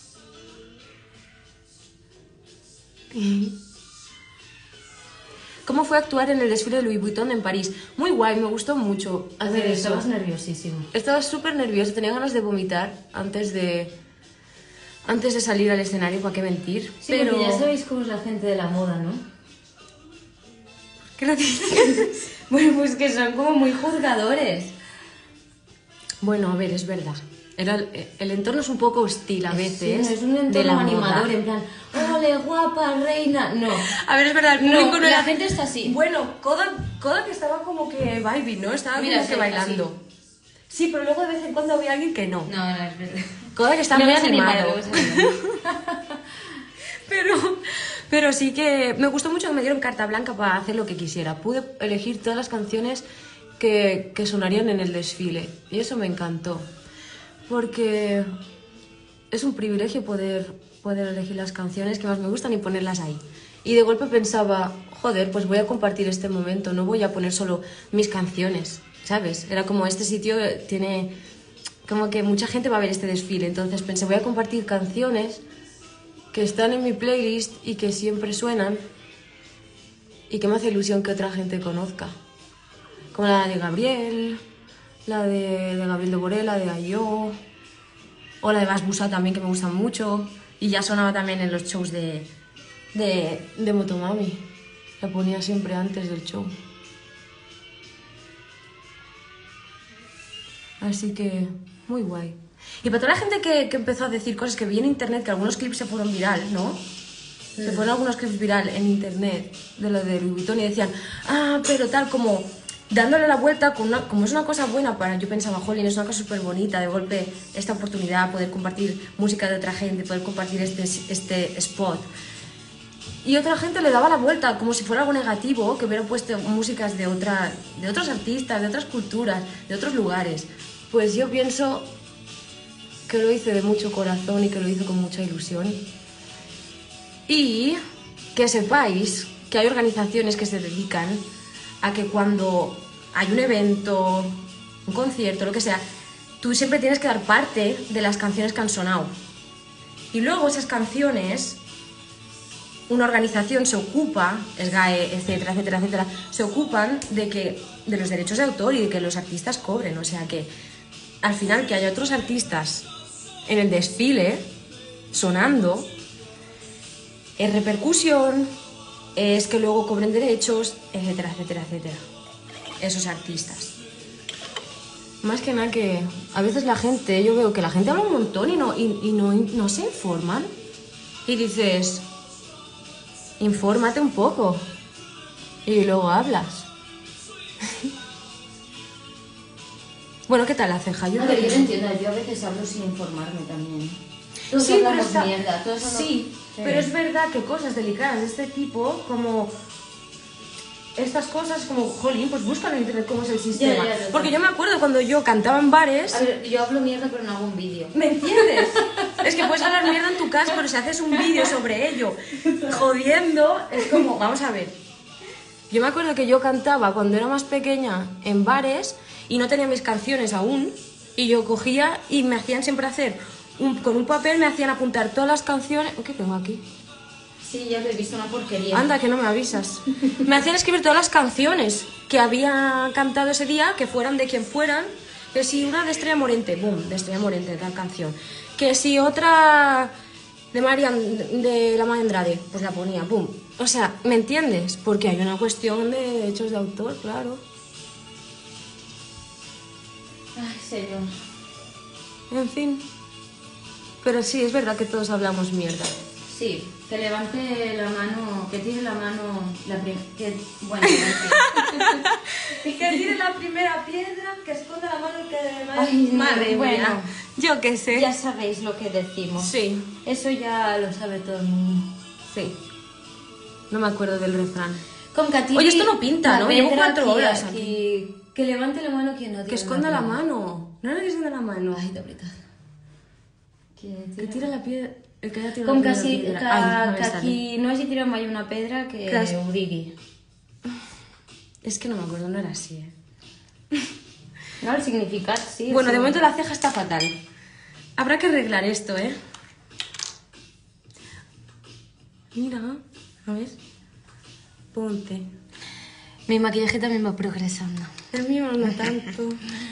¿Cómo fue actuar en el desfile de Louis Vuitton en París? Muy guay, me gustó mucho hacer eso. Estabas nerviosísimo. Estaba súper nerviosa, tenía ganas de vomitar antes de antes de salir al escenario, ¿para qué mentir? Sí, pero porque ya sabéis cómo es la gente de la moda, ¿no? ¿Qué lo dices? Bueno, pues que son como muy juzgadores. Bueno, a ver, es verdad. Era el, el entorno es un poco hostil a veces. Sí, no es un de entorno la animador, moda. en plan, ¡ole, guapa, reina! No. A ver, es verdad, el No, público no la era... gente está así. Bueno, Kodak, Kodak estaba como que vibing, ¿no? Estaba Mira, como que sí, bailando. Sí, pero luego de vez en cuando había alguien que no. No, no, es verdad. Kodak está Me muy vas a animar, animado. me vas a animar. Pero, pero sí que me gustó mucho que me dieron carta blanca para hacer lo que quisiera. Pude elegir todas las canciones que, que sonarían en el desfile. Y eso me encantó. Porque es un privilegio poder, poder elegir las canciones que más me gustan y ponerlas ahí. Y de golpe pensaba, joder, pues voy a compartir este momento, no voy a poner solo mis canciones, ¿sabes? Era como este sitio tiene... como que mucha gente va a ver este desfile. Entonces pensé, voy a compartir canciones que están en mi playlist y que siempre suenan y que me hace ilusión que otra gente conozca. Como la de Gabriel, la de, de Gabriel de Boré, la de Ayo, o la de Basbusa también, que me gustan mucho. Y ya sonaba también en los shows de, de, de Motomami. La ponía siempre antes del show. Así que, muy guay. Y para toda la gente que, que empezó a decir cosas que vi en internet, que algunos clips se fueron viral, ¿no? Mm. Se fueron algunos clips viral en internet de lo de Louis Vuitton y decían, ah, pero tal, como dándole la vuelta, con una, como es una cosa buena para, yo pensaba, jolín, es una cosa súper bonita, de golpe, esta oportunidad, poder compartir música de otra gente, poder compartir este, este spot. Y otra gente le daba la vuelta, como si fuera algo negativo, que hubiera puesto músicas de, otra, de otros artistas, de otras culturas, de otros lugares. Pues yo pienso que lo hice de mucho corazón y que lo hizo con mucha ilusión. Y que sepáis que hay organizaciones que se dedican a que cuando hay un evento, un concierto, lo que sea, tú siempre tienes que dar parte de las canciones que han sonado. Y luego esas canciones, una organización se ocupa, SGAE, etcétera, etcétera, etcétera, se ocupan de, que, de los derechos de autor y de que los artistas cobren. O sea que al final que haya otros artistas en el desfile sonando es repercusión, es que luego cobren derechos, etcétera, etcétera, etcétera. Esos artistas. Más que nada que a veces la gente, yo veo que la gente habla un montón y no, y, y no, no se informan. Y dices, infórmate un poco y luego hablas. Bueno, ¿qué tal la ceja? Yo a ver, yo lo entiendo, yo a veces hablo sin informarme también. Todos sí, hablamos pero está... mierda, todos hablamos... Sí, sí, pero es verdad que cosas delicadas de este tipo, como estas cosas, como, jolín, pues búscalo en internet cómo es el sistema. Ya, ya, ya, Porque yo me acuerdo cuando yo cantaba en bares... A ver, yo hablo mierda pero no hago un vídeo. ¿Me entiendes? Es que puedes hablar mierda en tu casa, pero si haces un vídeo sobre ello, jodiendo, es como, vamos a ver. Yo me acuerdo que yo cantaba cuando era más pequeña en bares y no tenía mis canciones aún, y yo cogía y me hacían siempre hacer, un, con un papel me hacían apuntar todas las canciones... ¿Qué tengo aquí? Sí, ya lo he visto, una porquería. Anda, que no me avisas. Me hacían escribir todas las canciones que había cantado ese día, que fueran de quien fueran. Que si una de Estrella Morente, boom, de Estrella Morente, tal canción. Que si otra de Marian, de la Maya Andrade, pues la ponía, boom. O sea, ¿me entiendes? Porque hay una cuestión de derechos de autor, claro. Ay, señor. En fin. Pero sí, es verdad que todos hablamos mierda. Sí, que levante la mano, que tire la mano, la que, bueno, que tire la primera piedra, que esconda la mano que de madre, Ay, madre bueno, mía. Yo qué sé. Ya sabéis lo que decimos. Sí. Eso ya lo sabe todo el mundo. Sí. No me acuerdo del refrán. Con Katy. Oye, esto no pinta, ¿no? Llevo cuatro horas aquí. aquí. Que levante la mano quien no tiene. Que esconda la mano. No era que esconda la mano. Ay, de verdad. Que tira la piedra. El que haya tirado Com la que, si, piedra. que, Ai, que aquí no hagi tirat mai una pedra que Clas... ho digui. Es que no me acuerdo, no era así, ¿eh? No, el significat sí. Bueno, sí. de momento la ceja está fatal. Habrá que arreglar esto, ¿eh? Mira, a ver. Ponte. Mi maquillaje también va progresando. El mío no tanto.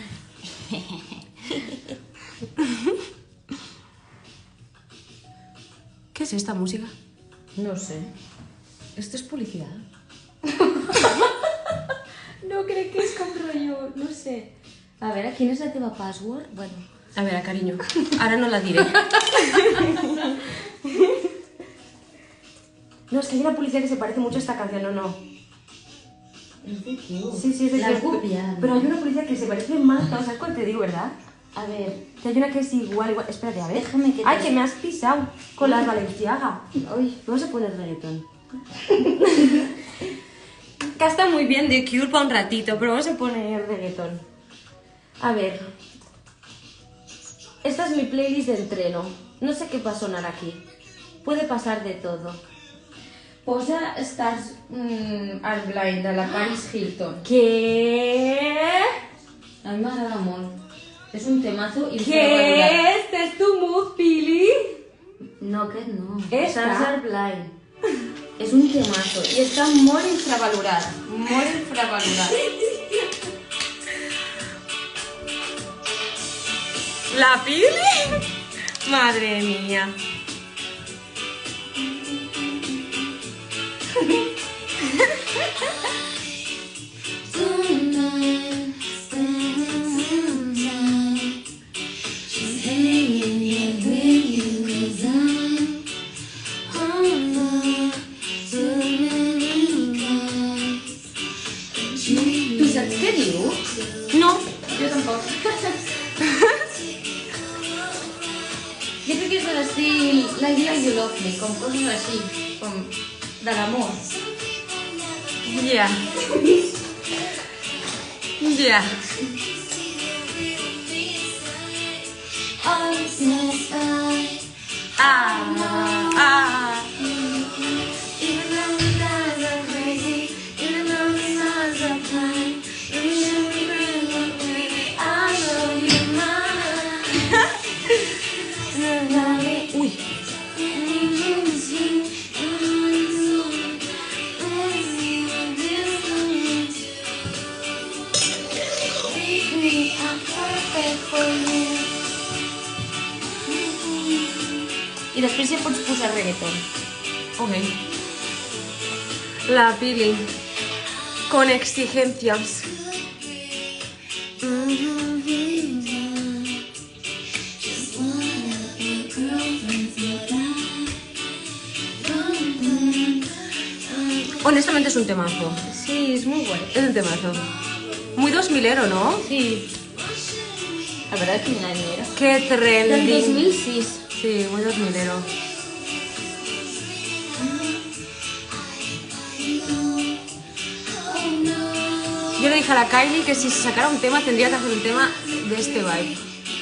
¿Qué es esta música? No sé. ¿Esto es publicidad? No crec que és com rotllo, no sé. A veure, quina és la teva password? Bueno. A ver, cariño, ahora no la diré. No, es que hay una publicidad que se parece mucho a esta canción, no, no. ¿Es de Q? Sí, sí, es de La Q. copian. Pero hay una publicidad que se parece más, ¿sabes cuál te digo, verdad? A ver. Que hay una que es igual, igual. Espérate, a ver. Déjame que te... Ay, que me has pisado con las Valenciaga. Uy. Vamos a poner reggaetón. Que está muy bien de Cure para un ratito, pero vamos a poner reggaetón. A ver. Esta es mi playlist de entreno. No sé qué va a sonar aquí. Puede pasar de todo. Posa Stars mm, Are Blind de la Paris Hilton. ¿Qué? A mi m'agrada molt. És un temazo i ¿Qué? ¿Este es tu mood, Pili? No, aquest no. Esta? Stars Are Blind. És un temazo i està molt infravalorat. Molt infravalorat. ¿La Pili? Madre mía. When You Love Me, con cosas así, con del amor. Ya. Ya. Ah, ah. Uy. I després ja pots posar reggaeton. Ok. La Pili. Con exigencias. Honestamente es un temazo. Sí, és molt guai. Es un temazo. Muy dos milero, ¿no? Sí. La verdad que quin any era? Qué trending. Del dos mil sis. Sí, muy dos milero. Yo le dije a la Kylie que si se sacara un tema tendría que hacer un tema de este vibe.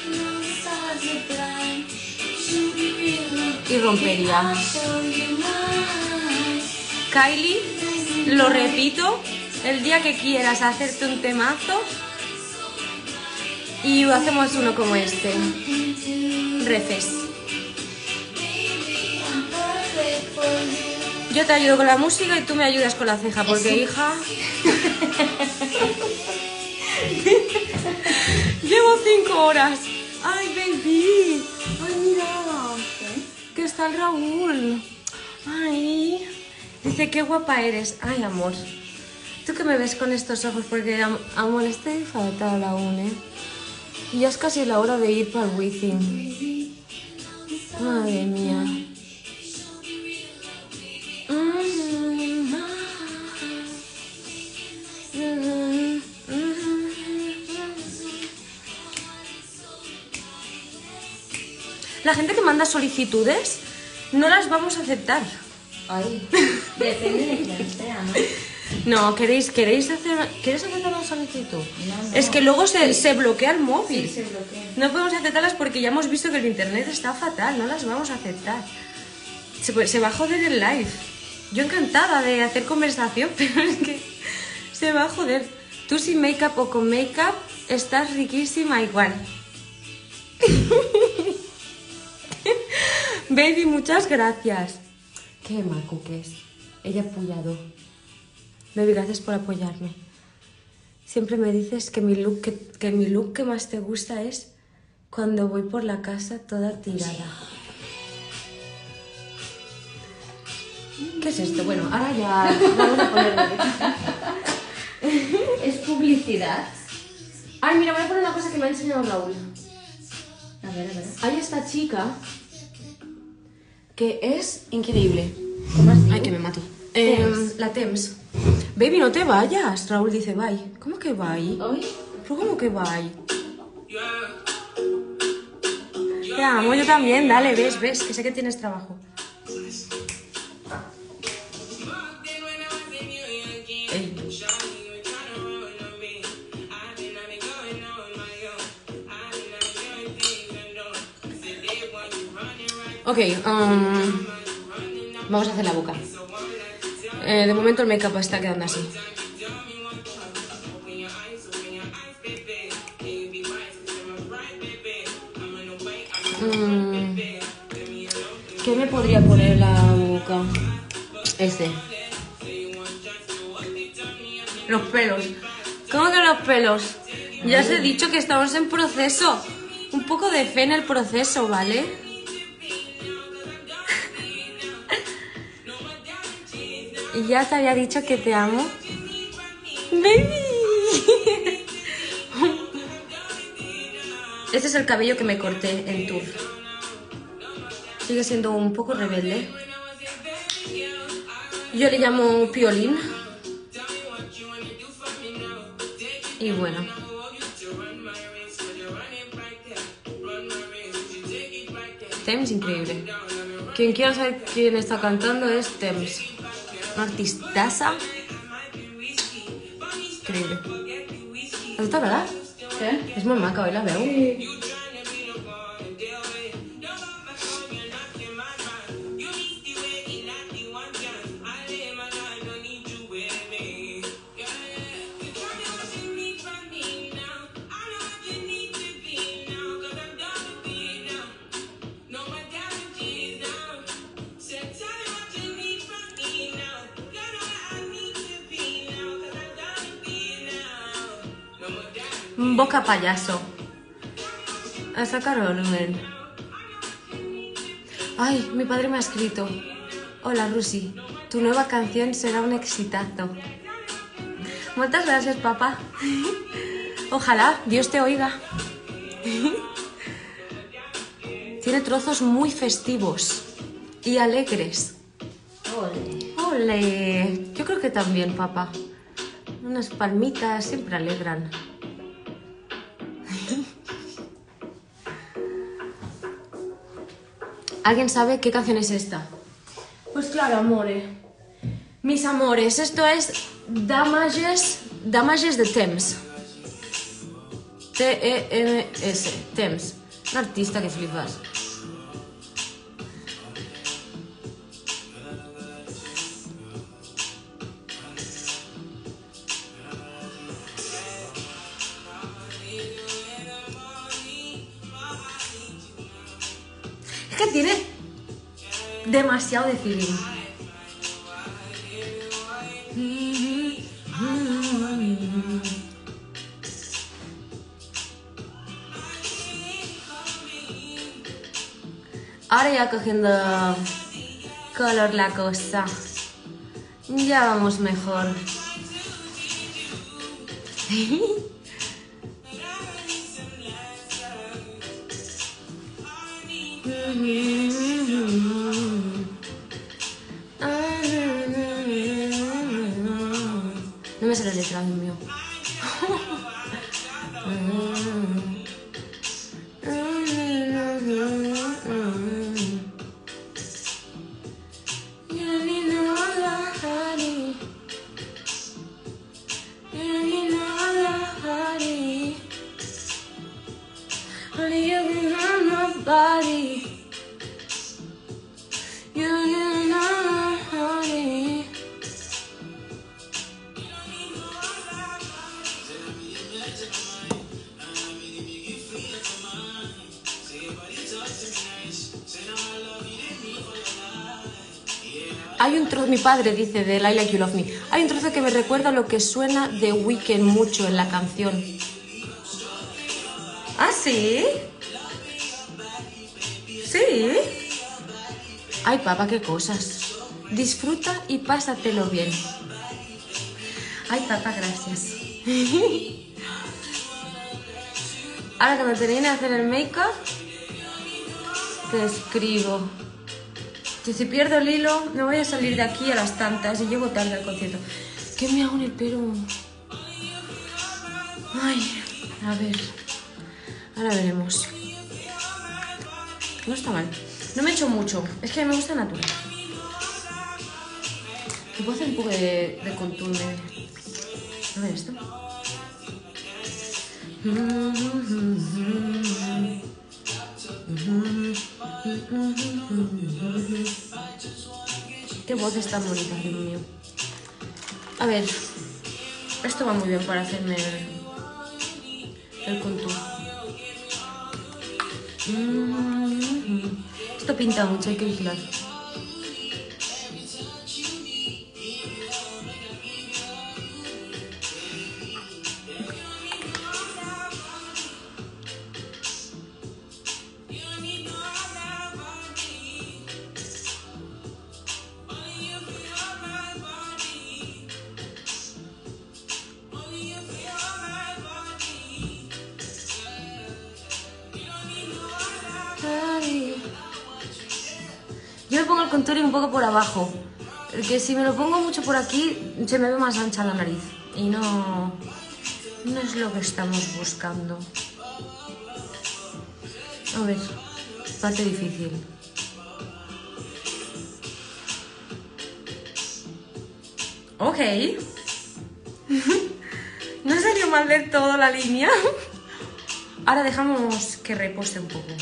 Y rompería. Kylie, lo repito, el día que quieras hacerte un temazo y hacemos uno como este. Reces. Yo te ayudo con la música y tú me ayudas con la ceja, porque Sí. hija... Llevo cinco horas. Ay, baby. Ay, mira. Que está el Raúl. Ay. Dice, qué guapa eres. Ay, amor. ¿Tú que me ves con estos ojos? Porque, am- amor, estoy fatal aún, ¿eh? Y ya es casi la hora de ir para el Wizzing. Madre mía. La gente que manda solicitudes no las vamos a aceptar. Ay, depende de quién sea, ¿no? No, ¿queréis, queréis hacer, ¿quieres aceptar una solicitud? No, no. Es que luego se, se bloquea el móvil. Sí, se bloquea. No podemos aceptarlas porque ya hemos visto que el internet está fatal, no las vamos a aceptar. Se, puede- se va a joder el live. Yo encantada de hacer conversación, pero es que se va a joder. Tú sin make-up o con make-up estás riquísima igual. Baby, muchas gracias. Qué maco que es. Ella ha apoyado. Baby, gracias por apoyarme. Siempre me dices que mi look que, que mi look que más te gusta es cuando voy por la casa toda tirada. ¿Qué es esto? Bueno, ahora ya vamos a ponerlo. ¿Es publicidad? Ay, mira, voy a poner una cosa que me ha enseñado Raúl. A ver, a ver. Hay esta chica que es increíble. Com es diu? Ay, que me mato. Thames. Eh, la Thames. Baby, no te vayas. Raúl dice bye. ¿Cómo que bye? Oi? ¿Pero cómo que bye? Te amo, yo también. Dale, ves, ves, que sé que tienes trabajo. Ey. Ok, um, vamos a hacer la boca. Eh, de momento el make-up está quedando así. Mm, ¿Qué me podría poner en la boca? Este. Los pelos. ¿Cómo que los pelos? Ya os he dicho que estamos en proceso. Un poco de fe en el proceso, ¿vale? Y ya te había dicho que te amo. ¡Baby! Este es el cabello que me corté en tour. Sigue siendo un poco rebelde. Yo le llamo piolín. Y bueno. Thames increíble. Quien quiera saber quién está cantando es Thames. Una artistaza. Increíble. ¿Has visto, verdad? ¿Qué? Es muy maca, hoy la veo. Sí. Boca payaso. A sacar volumen. Ay, mi padre me ha escrito. Hola, Rusi. Tu nueva canción será un exitazo. Muchas gracias, papá. Ojalá Dios te oiga. Tiene trozos muy festivos y alegres. Ole. ¡Ole! Yo creo que también, papá. Unas palmitas siempre alegran. ¿Alguien sabe qué canción es esta? Pues claro, amores. Mis amores, esto es Damages, Damages de Thames. T E M S, Thames. Un artista que flipas. Es que tiene demasiado de feeling. Ahora ya cogiendo color la cosa. Ya vamos mejor. No me sé la letra, Dios mío. Hay un trozo, mi padre dice de I Like You Love Me, hay un trozo que me recuerda lo que suena de Weeknd mucho en la canción. ¿Ah, sí? ¿Sí? Ay, papá, qué cosas. Disfruta y pásatelo bien. Ay, papá, gracias. Ahora cuando termine de hacer el make-up, te escribo. Que si pierdo el hilo, me voy a salir de aquí a las tantas y llego tarde al concierto. ¿Qué me hago en el pelo? Ay, a ver. Ahora veremos. No está mal. No me he hecho mucho. Es que me gusta natural. Me puedo hacer un poco de, de contour. A ver esto. Qué voces tan bonitas, Dios mío. A ver, esto va muy bien para hacerme el, el contour. Esto pinta mucho, hay que vigilar. Yo me pongo el contouring un poco por abajo, porque si me lo pongo mucho por aquí se me ve más ancha la nariz y no, no es lo que estamos buscando. A ver, parte difícil. Ok. No salió mal de todo la línea. Ahora dejamos que repose un poco.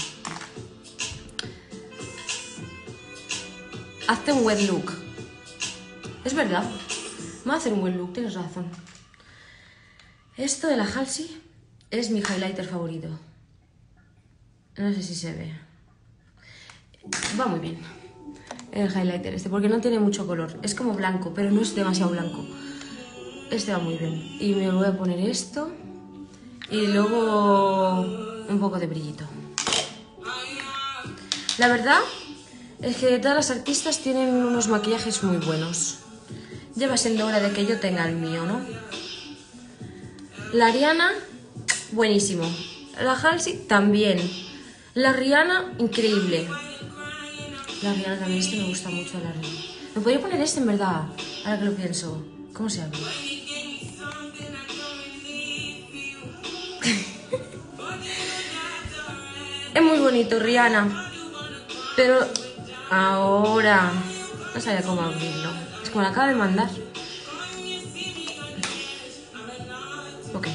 Hazte un wet look. Es verdad. Me va a hacer un buen look, tienes razón. Esto de la Halsey es mi highlighter favorito. No sé si se ve. Va muy bien el highlighter este, porque no tiene mucho color. Es como blanco, pero no es demasiado blanco. Este va muy bien. Y me voy a poner esto. Y luego un poco de brillito. La verdad es que todas las artistas tienen unos maquillajes muy buenos. Ya va siendo hora de que yo tenga el mío, ¿no? La Ariana, buenísimo. La Halsey, también. La Rihanna, increíble. La Rihanna también, este me gusta mucho, la Rihanna. Me podría poner este, en verdad, ahora que lo pienso. ¿Cómo se llama? Es muy bonito, Rihanna. Pero ahora no sabía cómo abrirlo. Es como lo acaba de mandar. Ok.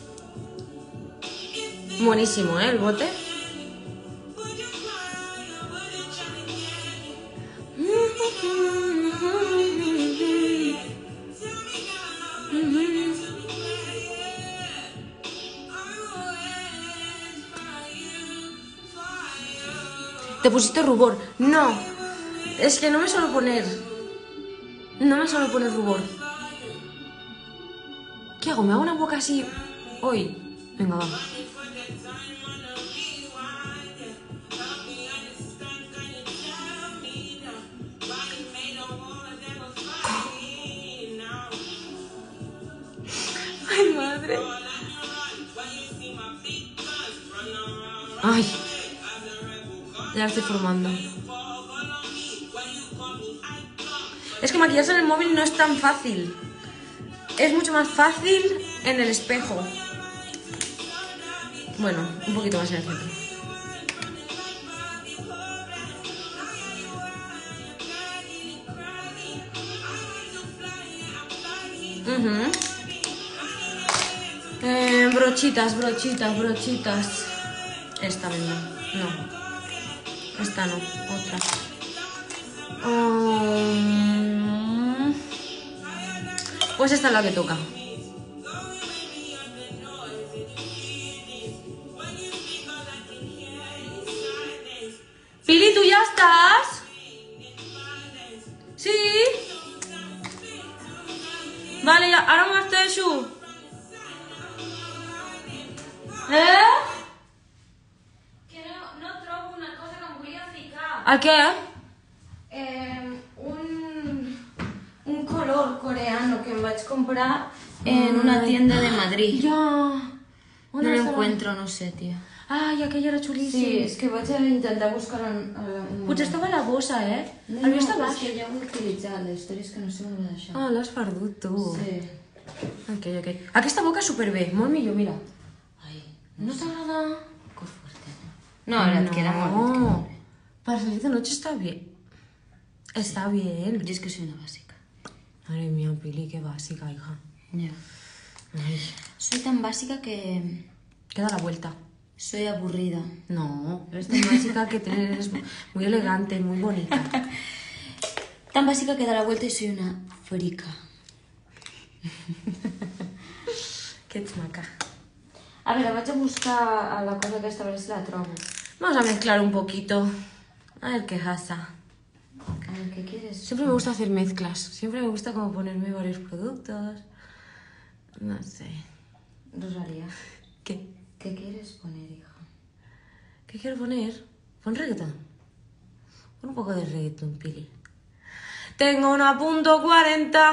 Buenísimo, ¿eh? El bote. ¿Te pusiste rubor? No. Es que no me suelo poner. No me suelo poner rubor. ¿Qué hago? ¿Me hago una boca así hoy? Venga, vamos. Ay, madre. Ay. Ya la estoy formando. Es que maquillarse en el móvil no es tan fácil. Es mucho más fácil en el espejo. Bueno, un poquito más en el centro. Uh-huh. eh, brochitas, brochitas, brochitas. Esta misma. No. Esta no. Otra. Um... Pues esta es la que toca. Pili, ¿tú ya estás? ¿Sí? Vale, ya, ahora me estoy su. ¿Eh? Que no, no trobo una cosa que em volia ficar. A què? Eh, un, un color coreano que em vaig comprar en una tienda de Madrid. Ya. On No lo estava? encuentro, no sé, tía. Ai, aquell era xulíssim. Sí, és que vaig a intentar buscar en... en... Potser estava a la bossa, eh? No, El meu no, està és baix. que ja ho he utilitzat, la història és que no sé on ho he deixat. Ah, l'has perdut, tu. Sí. Ok, ok. Aquesta boca superbé, molt millor, mira. Ai, ¿No t'agrada? poco fuerte. No, la verdad que era molt bé, que molt bé. Para salir de noche está bien. Está bien. Yo es que soy una básica. Madre mía, Pili, qué básica, hija. Ya. Ay, Soy tan básica que queda la vuelta. soy aburrida. No, eres tan básica que eres muy elegante, muy bonita. Tan básica que da la vuelta y soy una frica. Qué maca. A veure, vaig a buscar a la cosa aquesta, a veure si la trobo. Vamos a mezclar un poquito. A ver qué pasa. A ver, ¿qué quieres? Siempre me gusta hacer mezclas. Siempre me gusta como ponerme varios productos. No sé. Rosalía, ¿Qué? ¿qué quieres poner, hija? ¿Qué quiero poner? Pon reggaetón. Pon un poco de reggaetón, Pili. Tengo una punto cuarenta.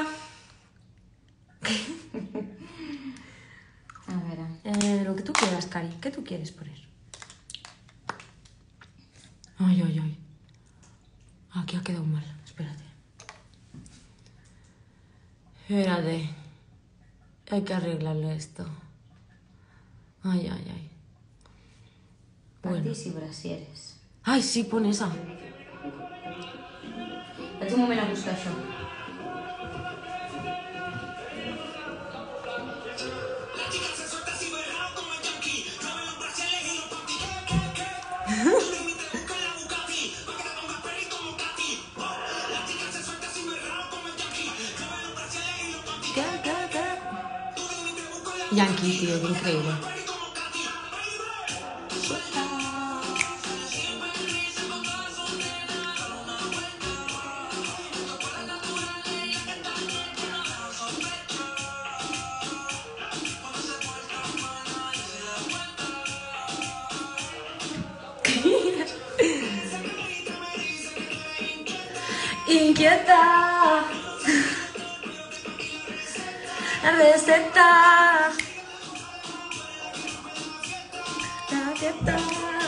A veure... Eh, lo que tú quieras, Cari. ¿Qué tú quieres poner? Ay, ay, ay. Aquí ha quedado mal. Espérate. Espérate. Hay que arreglarle esto. Ay, ay, ay. Bueno. Pantis i brasieres. Ay, sí, pon esa. Vaig un moment a buscar això. Yankee, tío, qué increíble. Inquieta la receta. La receta.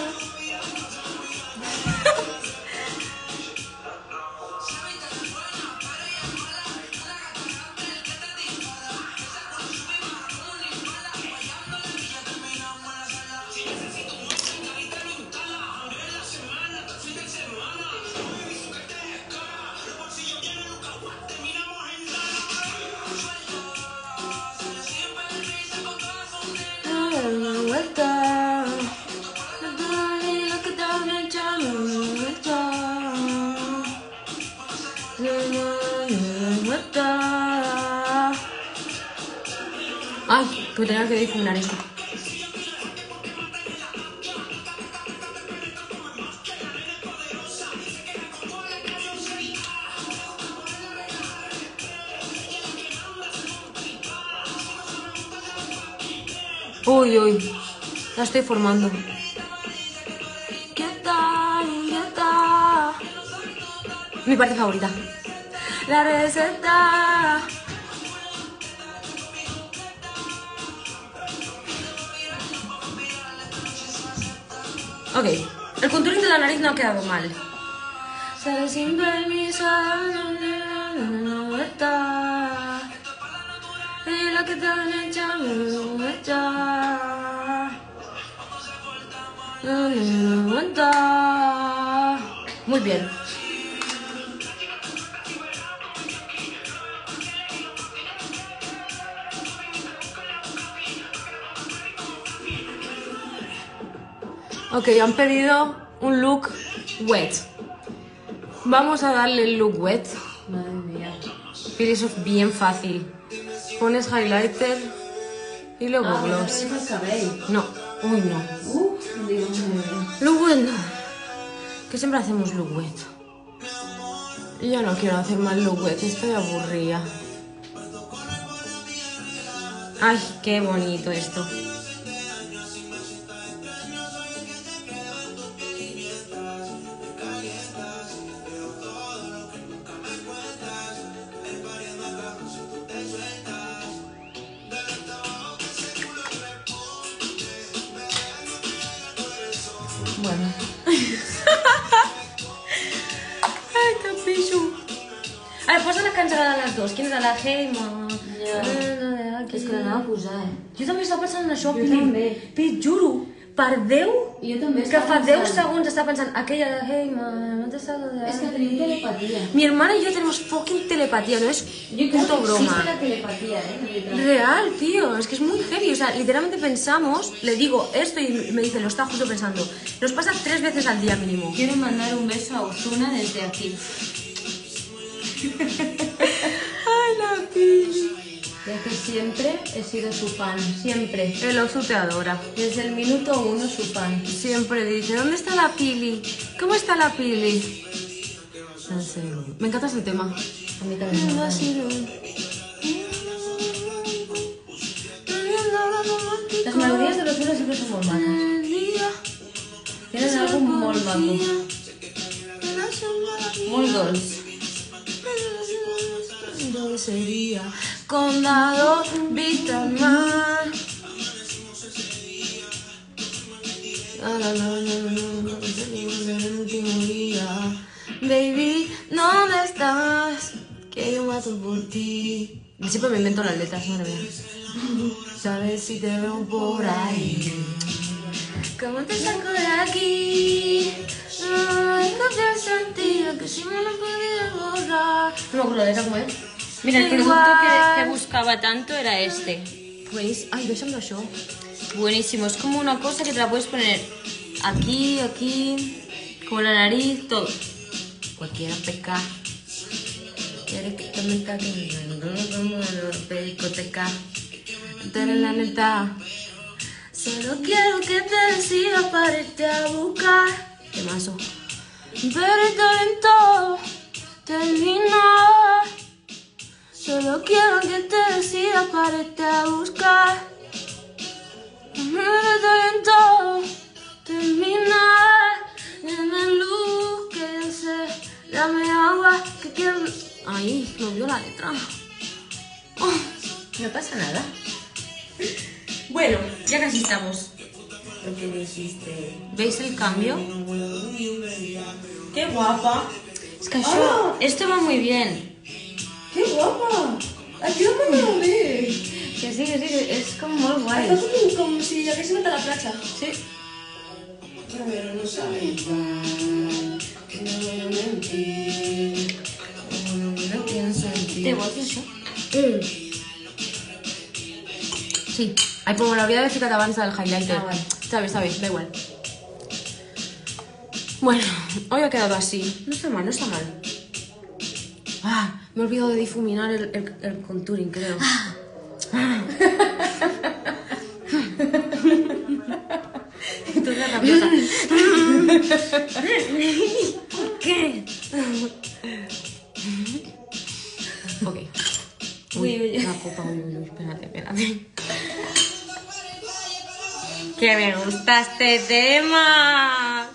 Ay, pues tenía que difuminar esto. Uy, uy, la estoy formando. ¿Qué tal? ¿Qué tal? Mi parte favorita. La receta. Ok, el contouring de la nariz no ha quedado mal. Sale sin permiso, no está. Y lo que te han hecho no está. No está. Muy bien. Ok, han pedido un look wet. Vamos a darle el look wet. Madre mía. Pero eso es bien fácil. Pones highlighter y luego Ah, gloss. ¿no el cabello? No, uy no. Uh, digo, madre. Look wet no. Que siempre hacemos look wet. Y yo no quiero hacer más look wet, estoy aburrida. Ay, qué bonito esto. Bueno. Ay, capichu. A ver, posa la cançó de les dues. Quina és la Hey, ma? Ja. És que l'anava a posar, eh? Jo també estava pensant en això, Jo Pili. també. Pili, juro, per Déu, Jo també que estava fa deu pensant. segons estava pensant aquella de Hey, ma, no te salgo de... Es que tenim telepatia. Mi hermana y yo tenemos fucking telepatía, no es Yo creo puto que broma. existe la telepatía, ¿eh? De verdad. Real, tío, es que es muy heavy, o sea, literalmente pensamos, le digo esto y me dice, lo está justo pensando. Nos pasa tres veces al día mínimo. Quiero mandar un beso a Ozuna desde aquí. Ay, la Pili. Ya que siempre he sido su fan, siempre. El Ozu te adora. Desde el minuto uno su fan. Siempre dice, ¿dónde está la Pili? ¿Cómo está la Pili? No sé, me encanta ese tema. A mí también me encanta. Las melodías de los Ozuna siempre son muy majas. Tienen algo muy maco. Muy dolce. Sería condado Vitamar. El último día. Baby, ¿dónde estás? Que yo mato por ti. Siempre me invento las letras, madre mía. Sabes si te veo por ahí. ¿Cómo te saco de aquí? No hay que sentido que si me lo podía borrar. No me acuerdo de esa cómo es. Mira, el producto que, que buscaba tanto era este. Pues, ay, déjame yo. Buenísimo, es como una cosa que te la puedes poner aquí, aquí, como la nariz, todo. Cualquiera peca. Quiere que te meta que no como la discoteca. la neta. Solo quiero que te decidas para irte a buscar. Qué mazo. Pero el talento termina. Solo quiero que te decidas para irte a buscar. Pero el talento termina. Dame luz, quédense. Dame agua, que quiero. Ay, no vio la letra. Oh, No pasa nada. bueno, ya casi estamos. Lo que dijiste. ¿Veis el cambio? ¡Qué guapa! Es que això, esto va muy bien. ¡Qué guapa! Ayúdame a ver. Que sí, que sí, que és com molt guai. Está como, como si hagués ido a la playa. Sí. Pero no sabe igual. No voy a mentir. No pienso en ti. ¿Te voy a hacer eso? Sí. Ay, pues me l'hauria de ficar abans del highlighter. Ah, vale. Sabes, sabes, da igual. Bueno, hoy ha quedado así. No está mal, no está mal. Ah, me he olvidado de difuminar el, el, el contouring, creo. Entonces rabiosa. ¿Por qué? Ok. Uy, uy, la copa, uy, uy, uy, espérate, espérate. Que me gusta este tema.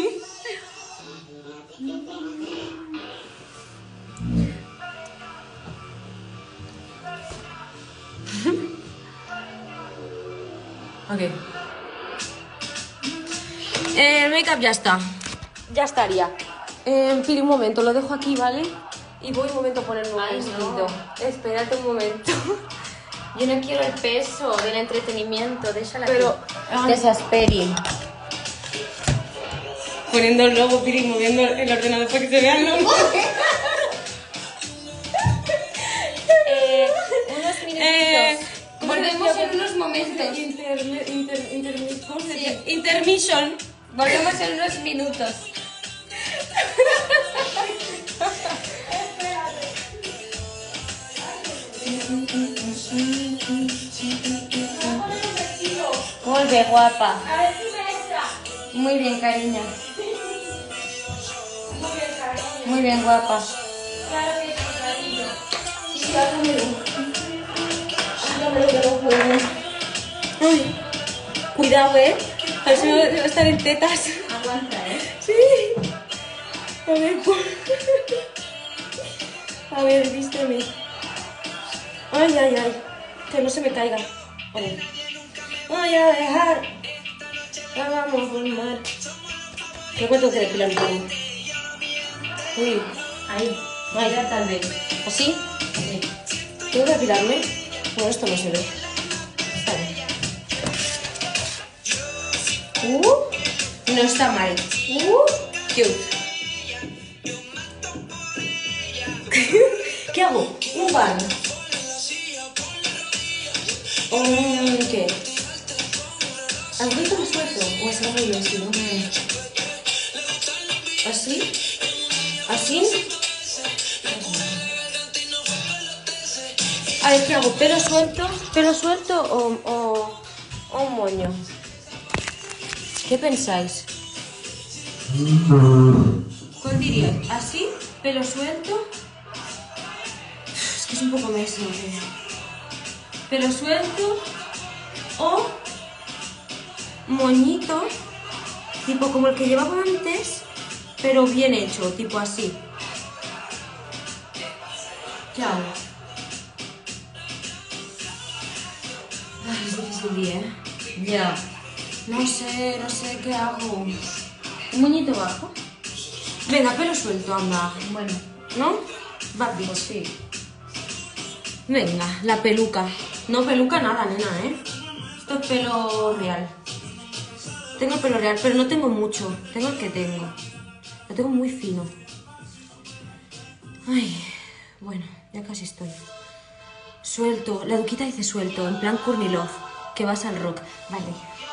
Ok. Eh, el make-up ya está. Ya estaría. Eh, Piri, un momento, lo dejo aquí, ¿vale? Y voy un momento a ponerme un Ay, vestido. no. Espérate un momento. Yo no quiero el peso del entretenimiento, déjala Pero, que desasperi. Poniendo el logo, Piri, moviendo el ordenador para que se vea el logo. Eh, unos minutitos. Eh, Volvemos en unos momentos. Inter, inter, inter, ¿cómo se dice? Intermission. Volvemos en unos minutos. Molt bé, guapa. Muy bien, cariño. Muy bien, guapa. Ay, cuidado, eh. A ver si me va a estar en tetas. Aguanta, ¿eh? Sí. A ver, pues. A ver, vísteme. Ay, ay, ay. Que no se me caiga. A ver. Voy a dejar. La vamos a formar. ¿Qué cuento que depilar un poco? Uy. Ahí. Ay. Mira, tal vez. ¿Así? Sí. ¿Tengo que depilarme? Bueno, esto no se ve. Está bien. Uh, no está mal. Uh, cute. ¿Qué hago? Un pan. Um, ¿Qué? ¿Algo lo suelto? ¿O es algo así? ¿No? ¿Así? ¿Así? A ver, ¿qué hago? ¿Pelo suelto? ¿Pelo suelto o, o, o un moño? ¿Qué pensáis? ¿Cuál diríais? ¿Así? ¿Pelo suelto? Es que es un poco messi, ¿no? ¿Pelo suelto? ¿O moñito? Tipo como el que llevaba antes, pero bien hecho, tipo así. ¿Qué hago? Ay, es difícil, ¿eh? Ya. No sé, no sé qué hago. Un moñito bajo. Venga, pelo suelto, anda. Bueno. ¿No? Bad bitch. Pues sí. Venga, la peluca. No peluca nada, nena, ¿eh? Esto es pelo real. Tengo pelo real, pero no tengo mucho. Tengo el que tengo. Lo tengo muy fino. Ay, bueno, ya casi estoy. Suelto. La duquita dice suelto, en plan Courtney Love. Que vas al rock. Vale.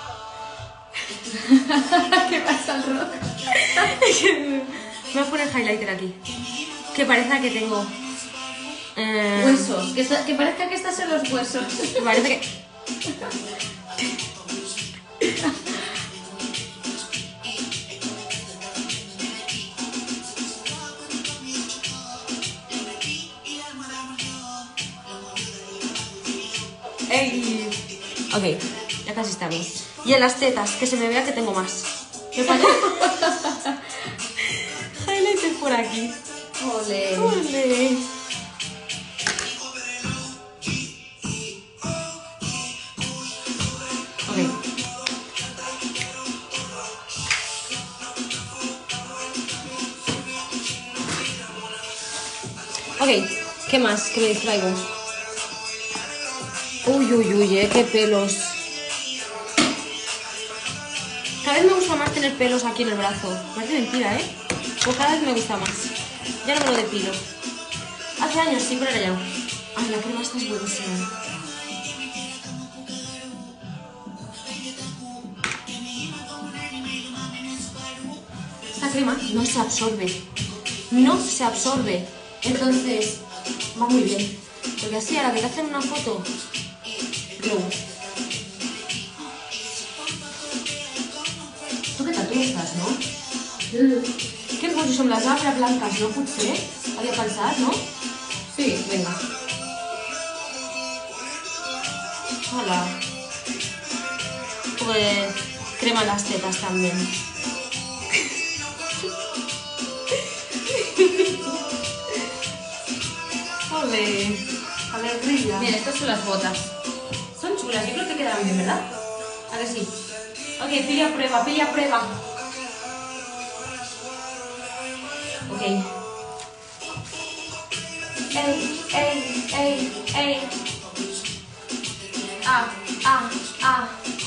¿Qué pasa al rock? Me voy a poner highlighter aquí. Que parezca que tengo... eh, Huesos. Que, está- que parezca que estás en los huesos. que parece que... ¡Ey! Ok, ya casi estamos. Y en las tetas, que se me vea que tengo más. ¿Qué pasa? Highlighter por aquí. Ole. ¡Ole! Ok. Ok, ¿qué más? Que me distraigo. Uy, uy, uy, eh, qué pelos. Cada vez me gusta más tener pelos aquí en el brazo. Parece mentira, ¿eh? Pues cada vez me gusta más. Ya no me lo depilo. Hace años sí, pero ahora ya. Ay, la crema esta es buenísima. Esta crema no se absorbe. No se absorbe. Entonces, va muy bien. Porque así, a la que te hacen una foto, glow. Tu què tal? Tu estàs, no? Mm. Què et poso? Som les arbres blanques, no? Potser? Havia pensat, no? Sí. Vinga. Hola. Pues crema las tetas también. Ole. Alegría. Bien, estas son las botas. Son chulas, yo creo que quedan bien, ¿verdad? ¿A que sí? Ok, pilla prueba, pilla prueba. Ok. Ey, ey, ey, ey. Ah, ah, ah.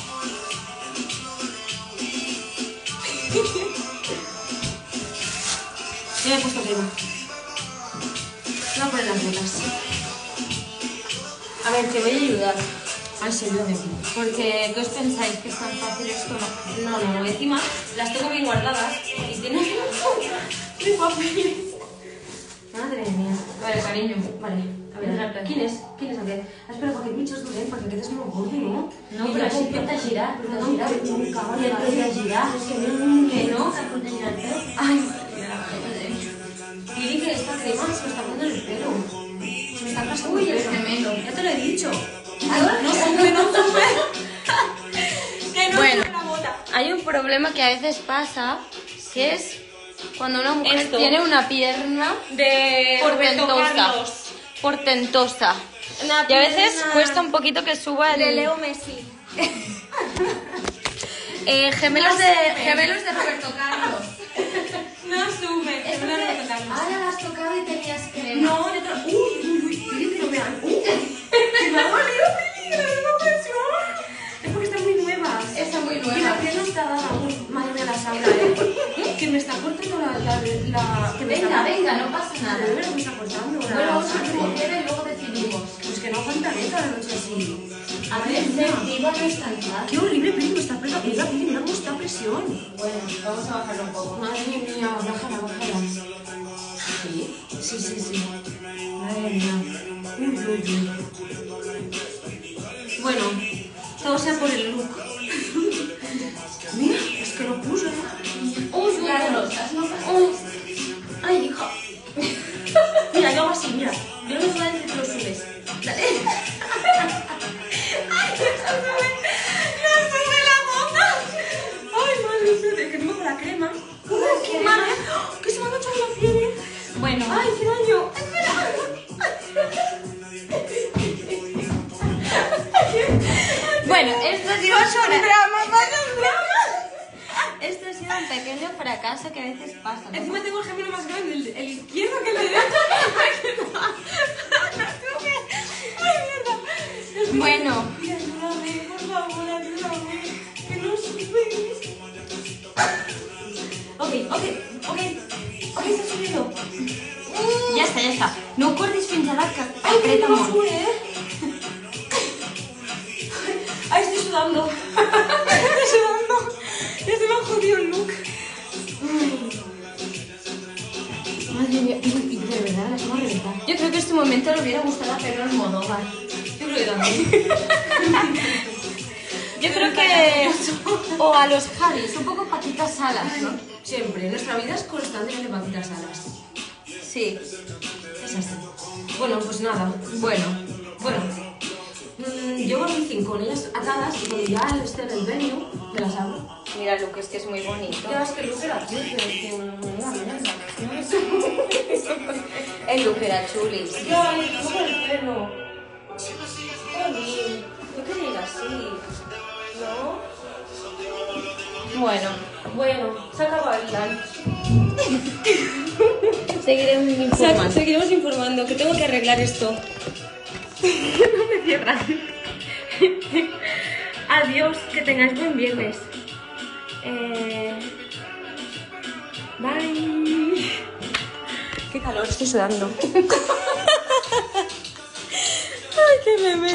Ya me he puesto crema. Me voy a poner las botas. A ver, te voy a ayudar. Ay, sí, ayúdame. Porque, ¿qué os pensáis? ¿Que es tan fácil esto? No, no, no. Encima las tengo bien guardadas y tienen de papel. Madre mía. Vale, cariño. Vale, a ver, ¿quién es? ¿Quién es aquel? Espera, para que el bicho es dure, para que quedes molt gordo, no? No, però així pot de girar, pot de No, girar. que nunca, I vale, et pot vale. de girar. Es que no, que no. Pot de girar el peu. Ay, Lili, que esta crema se me está poniendo en el pelo. Se me está pasando Uy, el el pelo. gemelo. Ya te lo he dicho. Ahora No sube, no sube. Que no Bueno. sube la bota. Hay un problema que a veces pasa, que es cuando una mujer Esto. tiene una pierna De portentosa. Roberto Carlos. Portentosa. Una Y a veces pierna cuesta un poquito que suba el... de Leo Messi. Eh, gemelos, No de, sube. gemelos de Roberto Carlos. No sube. Es no porque Roberto Carlos. ahora la has tocado y tenías crema. No, yo te... Uy, uy, uy, uy, que no vean. Uy, que me ha dolido peligro, es una presión. Es porque están muy nuevas. Esa muy Y la nueva. pierna está dada. Uy, madre mía, la Sandra, ¿eh? Que me está cortando la... la, la que me Venga, está... venga, no pasa nada. De verdad me está cortando. la Bueno, vamos a sangre. último cierre y luego decidimos. Pues que no aguantaré toda la noche así. A ver, mía. efectiva no es tan fácil. Qué horrible, Pili, me está presión. Mira, Pili, mira cómo está a presión. Bueno, vamos a bajarlo un poco. Madre mía, bájala, bájala. Sí. Sí, sí, sí. Madre mía. Uy, uy, uy. Bueno, todo sea por el look. Mira, es que lo puso, ¿eh? Uy, Carlos, has notado. Uy. Ay, hija. Mira, yo hago así, mira. Yo lo voy a decir que lo subes. Dale. Ay, que no sube. No sube la bota. Ay, madre mía, que no me hago la crema. ¿Qué Madre, que se me ha manchado la piel. Bueno, Ay, qué daño. Espera. bueno, esto ha sido Pasa un fra- drama, pasa un drama. esto ha sido un pequeño fracaso que a veces pasa, ¿no? Encima tengo el gemelo más grande, el, el izquierdo que el derecho. Ay, mierda. Bueno, Ayúdame, por favor, ayúdame. Que no subes. Ok, ok, ok. Ok, está subiendo. ya está, ya está. No cortes fins a la que Ay, que apreta no molt. sube, eh. Ay, estoy sudando. Estoy sudando. Ya se me ha jodido el look. Madre mía, y, y de verdad las vamos a reventar. Yo creo que este momento le hubiera gustado a Pedro Almodóvar. Yo creo que también. Yo creo que... O a los Harrys. Un poco Paquita Salas, ¿no? Siempre, nuestra vida es constantemente patitas alas. Sí. Es así. Bueno, pues nada. Bueno. Bueno, mm, yo voy a con ellas atadas y cuando ya esté en el venue, me las abro. Mira, Luke, es que es muy bonito. Ya es que Luke era cute, que me da mierda. El Luke era chulis. Ya, le toco el pelo. Jolín, no quería ir así. ¿No? Bueno, Bueno, se acaba el plan. seguiremos informando. Seguiremos informando, que tengo que arreglar esto. No me cierran. Adiós, que tengáis buen viernes. Eh... Bye. Qué calor, estoy sudando. Ay, qué meme.